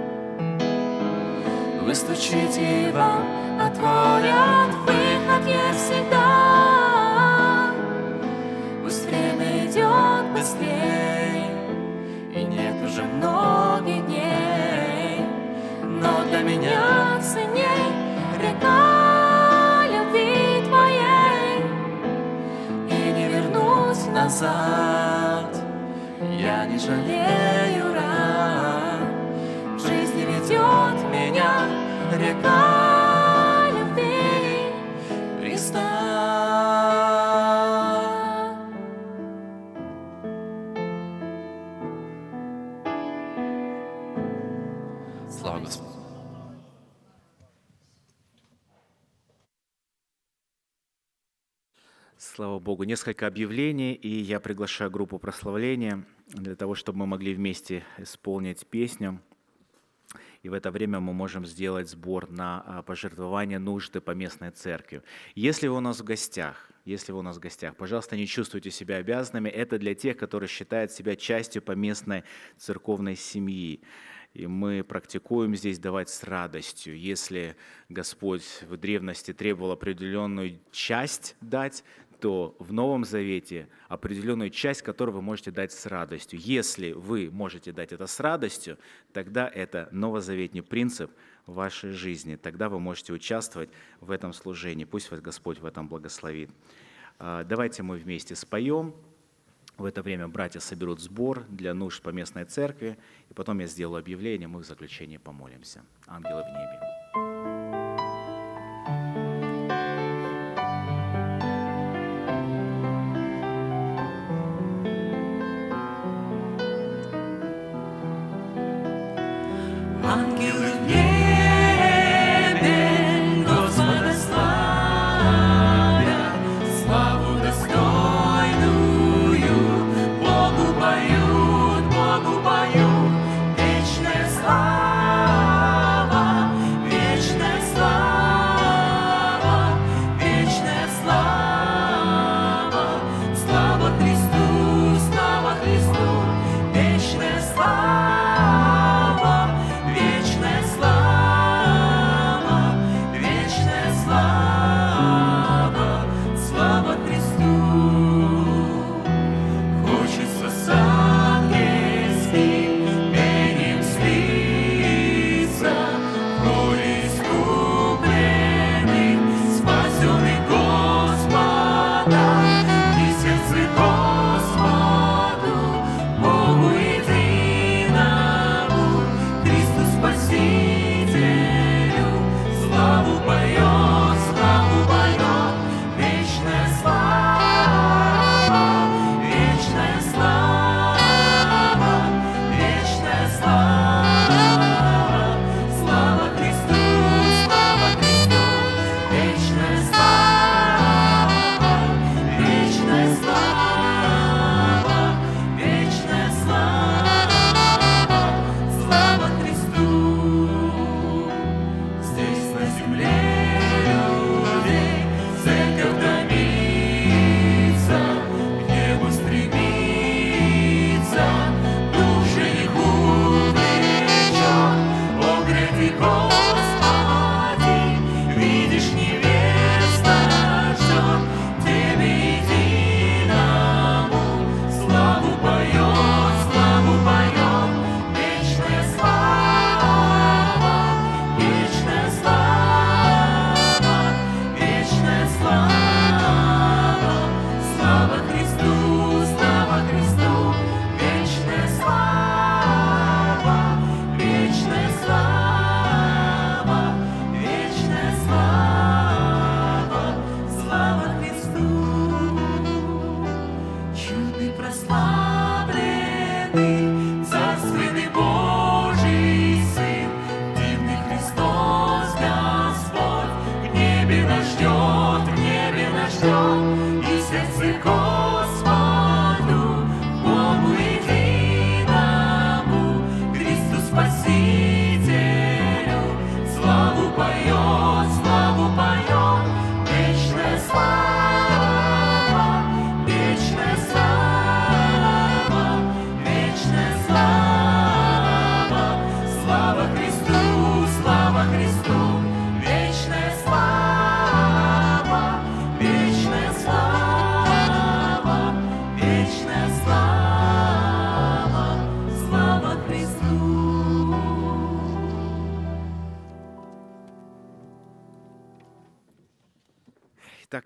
вы стучите, и вам отворят, выход есть всегда. Пусть время идет быстрее, и нет уже многих дней, но для меня ценней река любви твоей, и не вернусь назад я не жалею ран. В жизни ведет меня река любви Христа. Слава Господу. Слава Богу. Несколько объявлений, и я приглашаю группу прославления для того, чтобы мы могли вместе исполнить песню. И в это время мы можем сделать сбор на пожертвование нужды по местной церкви. Если вы у нас в гостях, пожалуйста, не чувствуйте себя обязанными. Это для тех, которые считают себя частью поместной церковной семьи. И мы практикуем здесь давать с радостью. Если Господь в древности требовал определенную часть дать, то в Новом Завете определенную часть, которую вы можете дать с радостью. Если вы можете дать это с радостью, тогда это новозаветний принцип в вашей жизни. Тогда вы можете участвовать в этом служении. Пусть вас Господь в этом благословит. Давайте мы вместе споем. В это время братья соберут сбор для нужд по местной церкви, и потом я сделаю объявление, мы в заключении помолимся. Ангелы в небе. Ангелы в небе Господа славят, славу достойную Богу поют, вечная слава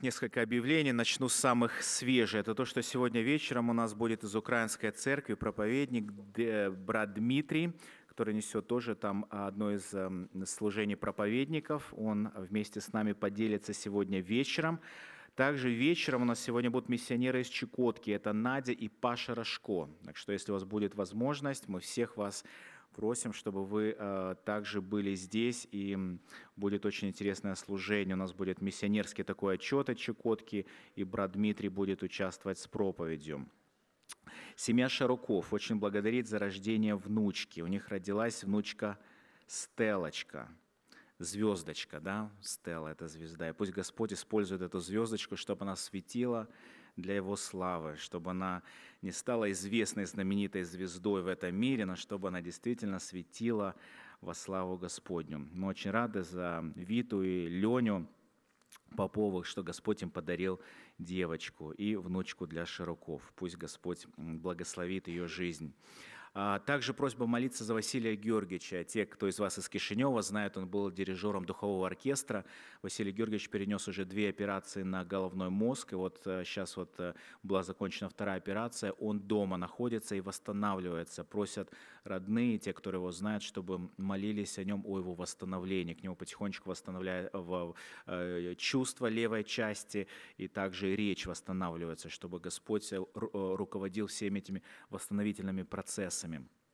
несколько объявлений. Начну с самых свежих. Это то, что сегодня вечером у нас будет из Украинской церкви проповедник брат Дмитрий, который несет тоже там одно из служений проповедников. Он вместе с нами поделится сегодня вечером. Также вечером у нас сегодня будут миссионеры из Чукотки. Это Надя и Паша Рожко. Так что, если у вас будет возможность, мы всех вас просим, чтобы вы также были здесь, и будет очень интересное служение. У нас будет миссионерский такой отчет от Чукотки, и брат Дмитрий будет участвовать с проповедью. Семья Шаруков очень благодарит за рождение внучки. У них родилась внучка Стеллочка. Звездочка, да, Стелла – это звезда. И пусть Господь использует эту звездочку, чтобы она светила для Его славы, чтобы она не стала известной, знаменитой звездой в этом мире, но чтобы она действительно светила во славу Господню. Мы очень рады за Виту и Леню Поповых, что Господь им подарил девочку и внучку для Широков. Пусть Господь благословит ее жизнь. Также просьба молиться за Василия Георгиевича. Те, кто из вас из Кишинева знает, он был дирижером духового оркестра. Василий Георгиевич перенес уже 2 операции на головной мозг. И вот сейчас была закончена 2-я операция. Он дома находится и восстанавливается. Просят родные, те, которые его знают, чтобы молились о нем, о его восстановлении. К нему потихонечку восстанавливает чувство левой части, и также речь восстанавливается, чтобы Господь руководил всеми этими восстановительными процессами.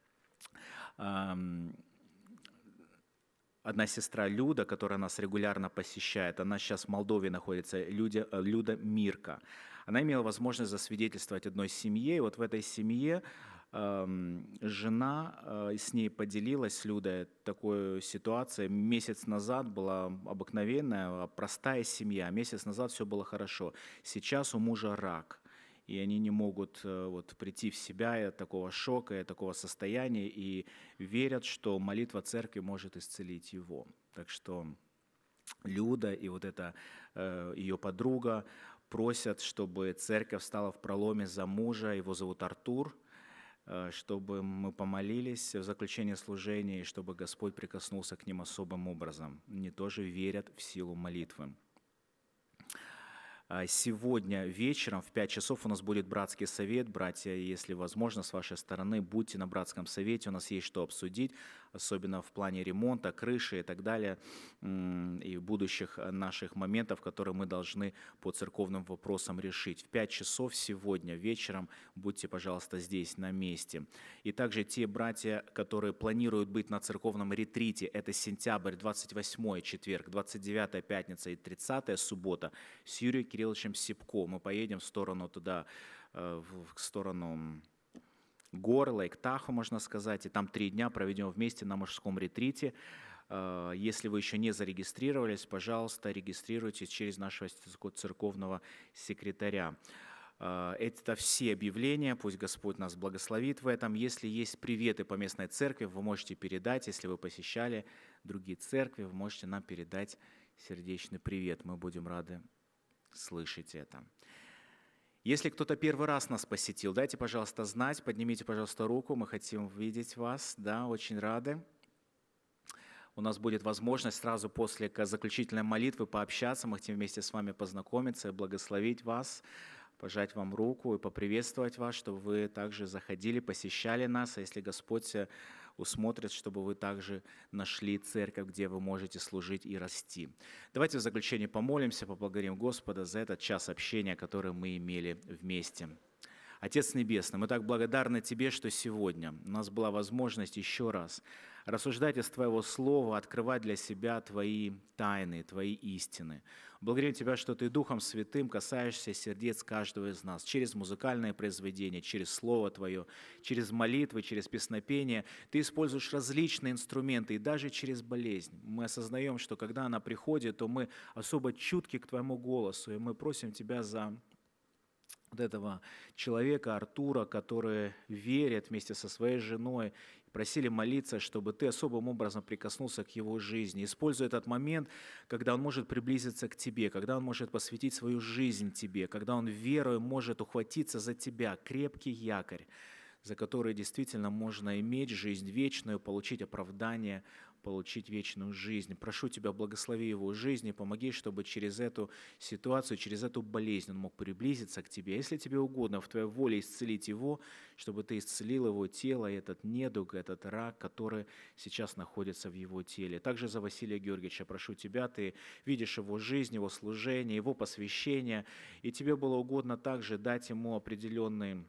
Одна сестра Люда, которая нас регулярно посещает, она сейчас в Молдове находится, Люда Мирка. Она имела возможность засвидетельствовать одной семье, и вот в этой семье жена с ней поделилась, с Людой, такой ситуацией. Месяц назад была обыкновенная, простая семья, месяц назад все было хорошо. Сейчас у мужа рак. И они не могут прийти в себя от такого шока, от такого состояния, и верят, что молитва церкви может исцелить его. Так что Люда и вот эта ее подруга просят, чтобы церковь встала в проломе за мужа, его зовут Артур, чтобы мы помолились в заключении служения, и чтобы Господь прикоснулся к ним особым образом. Они тоже верят в силу молитвы. Сегодня вечером в 5 часов у нас будет братский совет. Братья, если возможно, с вашей стороны, будьте на братском совете. У нас есть что обсудить, особенно в плане ремонта, крыши и так далее, и будущих наших моментов, которые мы должны по церковным вопросам решить. В 5 часов сегодня вечером будьте, пожалуйста, здесь, на месте. И также те братья, которые планируют быть на церковном ретрите, это сентябрь, 28 четверг, 29 пятница и 30 суббота, с Юрием Кирилловичем Сипко. Мы поедем в сторону туда, в сторону гор, Лейк-Тахо, можно сказать, и там 3 дня проведем вместе на мужском ретрите. Если вы еще не зарегистрировались, пожалуйста, регистрируйтесь через нашего церковного секретаря. Это все объявления, пусть Господь нас благословит в этом. Если есть приветы по местной церкви, вы можете передать. Если вы посещали другие церкви, вы можете нам передать сердечный привет. Мы будем рады слышать это. Если кто-то первый раз нас посетил, дайте, пожалуйста, знать, поднимите, пожалуйста, руку, мы хотим видеть вас, да, очень рады. У нас будет возможность сразу после заключительной молитвы пообщаться, мы хотим вместе с вами познакомиться, благословить вас, пожать вам руку и поприветствовать вас, чтобы вы также заходили, посещали нас, а если Господь усмотрит, чтобы вы также нашли церковь, где вы можете служить и расти. Давайте в заключение помолимся, поблагодарим Господа за этот час общения, который мы имели вместе. Отец Небесный, мы так благодарны Тебе, что сегодня у нас была возможность еще раз рассуждать из Твоего Слова, открывать для себя Твои тайны, Твои истины. Благодарим Тебя, что Ты Духом Святым касаешься сердец каждого из нас через музыкальное произведение, через Слово Твое, через молитвы, через песнопение. Ты используешь различные инструменты, и даже через болезнь. Мы осознаем, что когда она приходит, то мы особо чутки к Твоему голосу, и мы просим Тебя за вот этого человека, Артура, который верит вместе со своей женой, просили молиться, чтобы Ты особым образом прикоснулся к его жизни. Используя этот момент, когда он может приблизиться к Тебе, когда он может посвятить свою жизнь Тебе, когда он верою может ухватиться за Тебя, крепкий якорь. за которые действительно можно иметь жизнь вечную, получить оправдание, получить вечную жизнь. Прошу Тебя, благослови его жизнь и помоги, чтобы через эту ситуацию, через эту болезнь он мог приблизиться к Тебе. Если Тебе угодно в Твоей воле исцелить его, чтобы Ты исцелил его тело, этот недуг, этот рак, который сейчас находится в его теле. Также за Василия Георгиевича прошу Тебя, Ты видишь его жизнь, его служение, его посвящение, и Тебе было угодно также дать ему определенный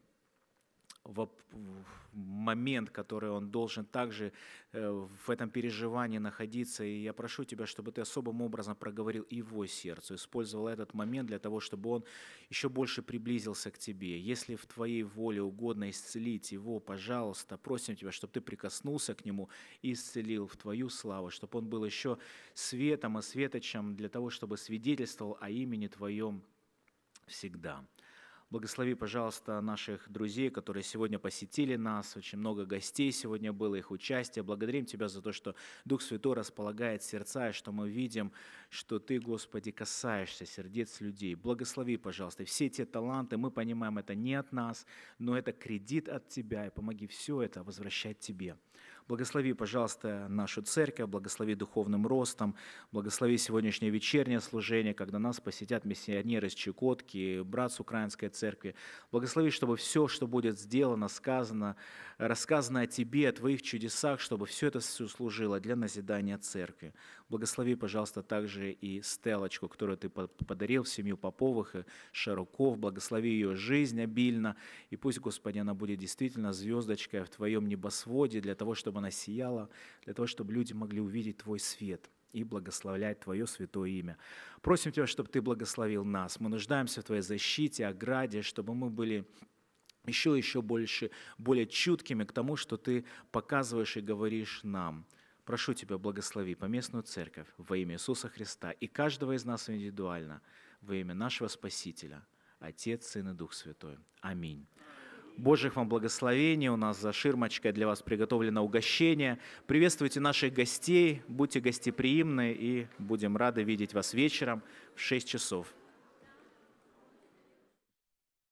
момент, который он должен также в этом переживании находиться. И я прошу Тебя, чтобы Ты особым образом проговорил его сердце, использовал этот момент для того, чтобы он еще больше приблизился к Тебе. Если в Твоей воле угодно исцелить его, пожалуйста, просим Тебя, чтобы Ты прикоснулся к нему и исцелил в Твою славу, чтобы он был еще светом и светочем для того, чтобы свидетельствовал о имени Твоем всегда. Благослови, пожалуйста, наших друзей, которые сегодня посетили нас. Очень много гостей сегодня было, их участие. Благодарим Тебя за то, что Дух Святой располагает сердца, и что мы видим, что Ты, Господи, касаешься сердец людей. Благослови, пожалуйста, все те таланты, мы понимаем, это не от нас, но это кредит от Тебя, и помоги все это возвращать Тебе. Благослови, пожалуйста, нашу церковь, благослови духовным ростом, благослови сегодняшнее вечернее служение, когда нас посетят миссионеры из Чукотки, брат с украинской церкви. Благослови, чтобы все, что будет сделано, сказано, рассказано о Тебе, о Твоих чудесах, чтобы все это служило для назидания церкви. Благослови, пожалуйста, также и Стеллочку, которую Ты подарил в семью Поповых и Шаруков. Благослови ее жизнь обильно, и пусть, Господи, она будет действительно звездочкой в Твоем небосводе, для того, чтобы она сияла, для того, чтобы люди могли увидеть Твой свет и благословлять Твое святое имя. Просим Тебя, чтобы Ты благословил нас. Мы нуждаемся в Твоей защите, ограде, чтобы мы были еще больше, более чуткими к тому, что Ты показываешь и говоришь нам. Прошу Тебя, благослови поместную церковь во имя Иисуса Христа и каждого из нас индивидуально во имя нашего Спасителя, Отец, Сын и Дух Святой. Аминь. Божьих вам благословений. У нас за ширмочкой для вас приготовлено угощение. Приветствуйте наших гостей, будьте гостеприимны и будем рады видеть вас вечером в 6 часов.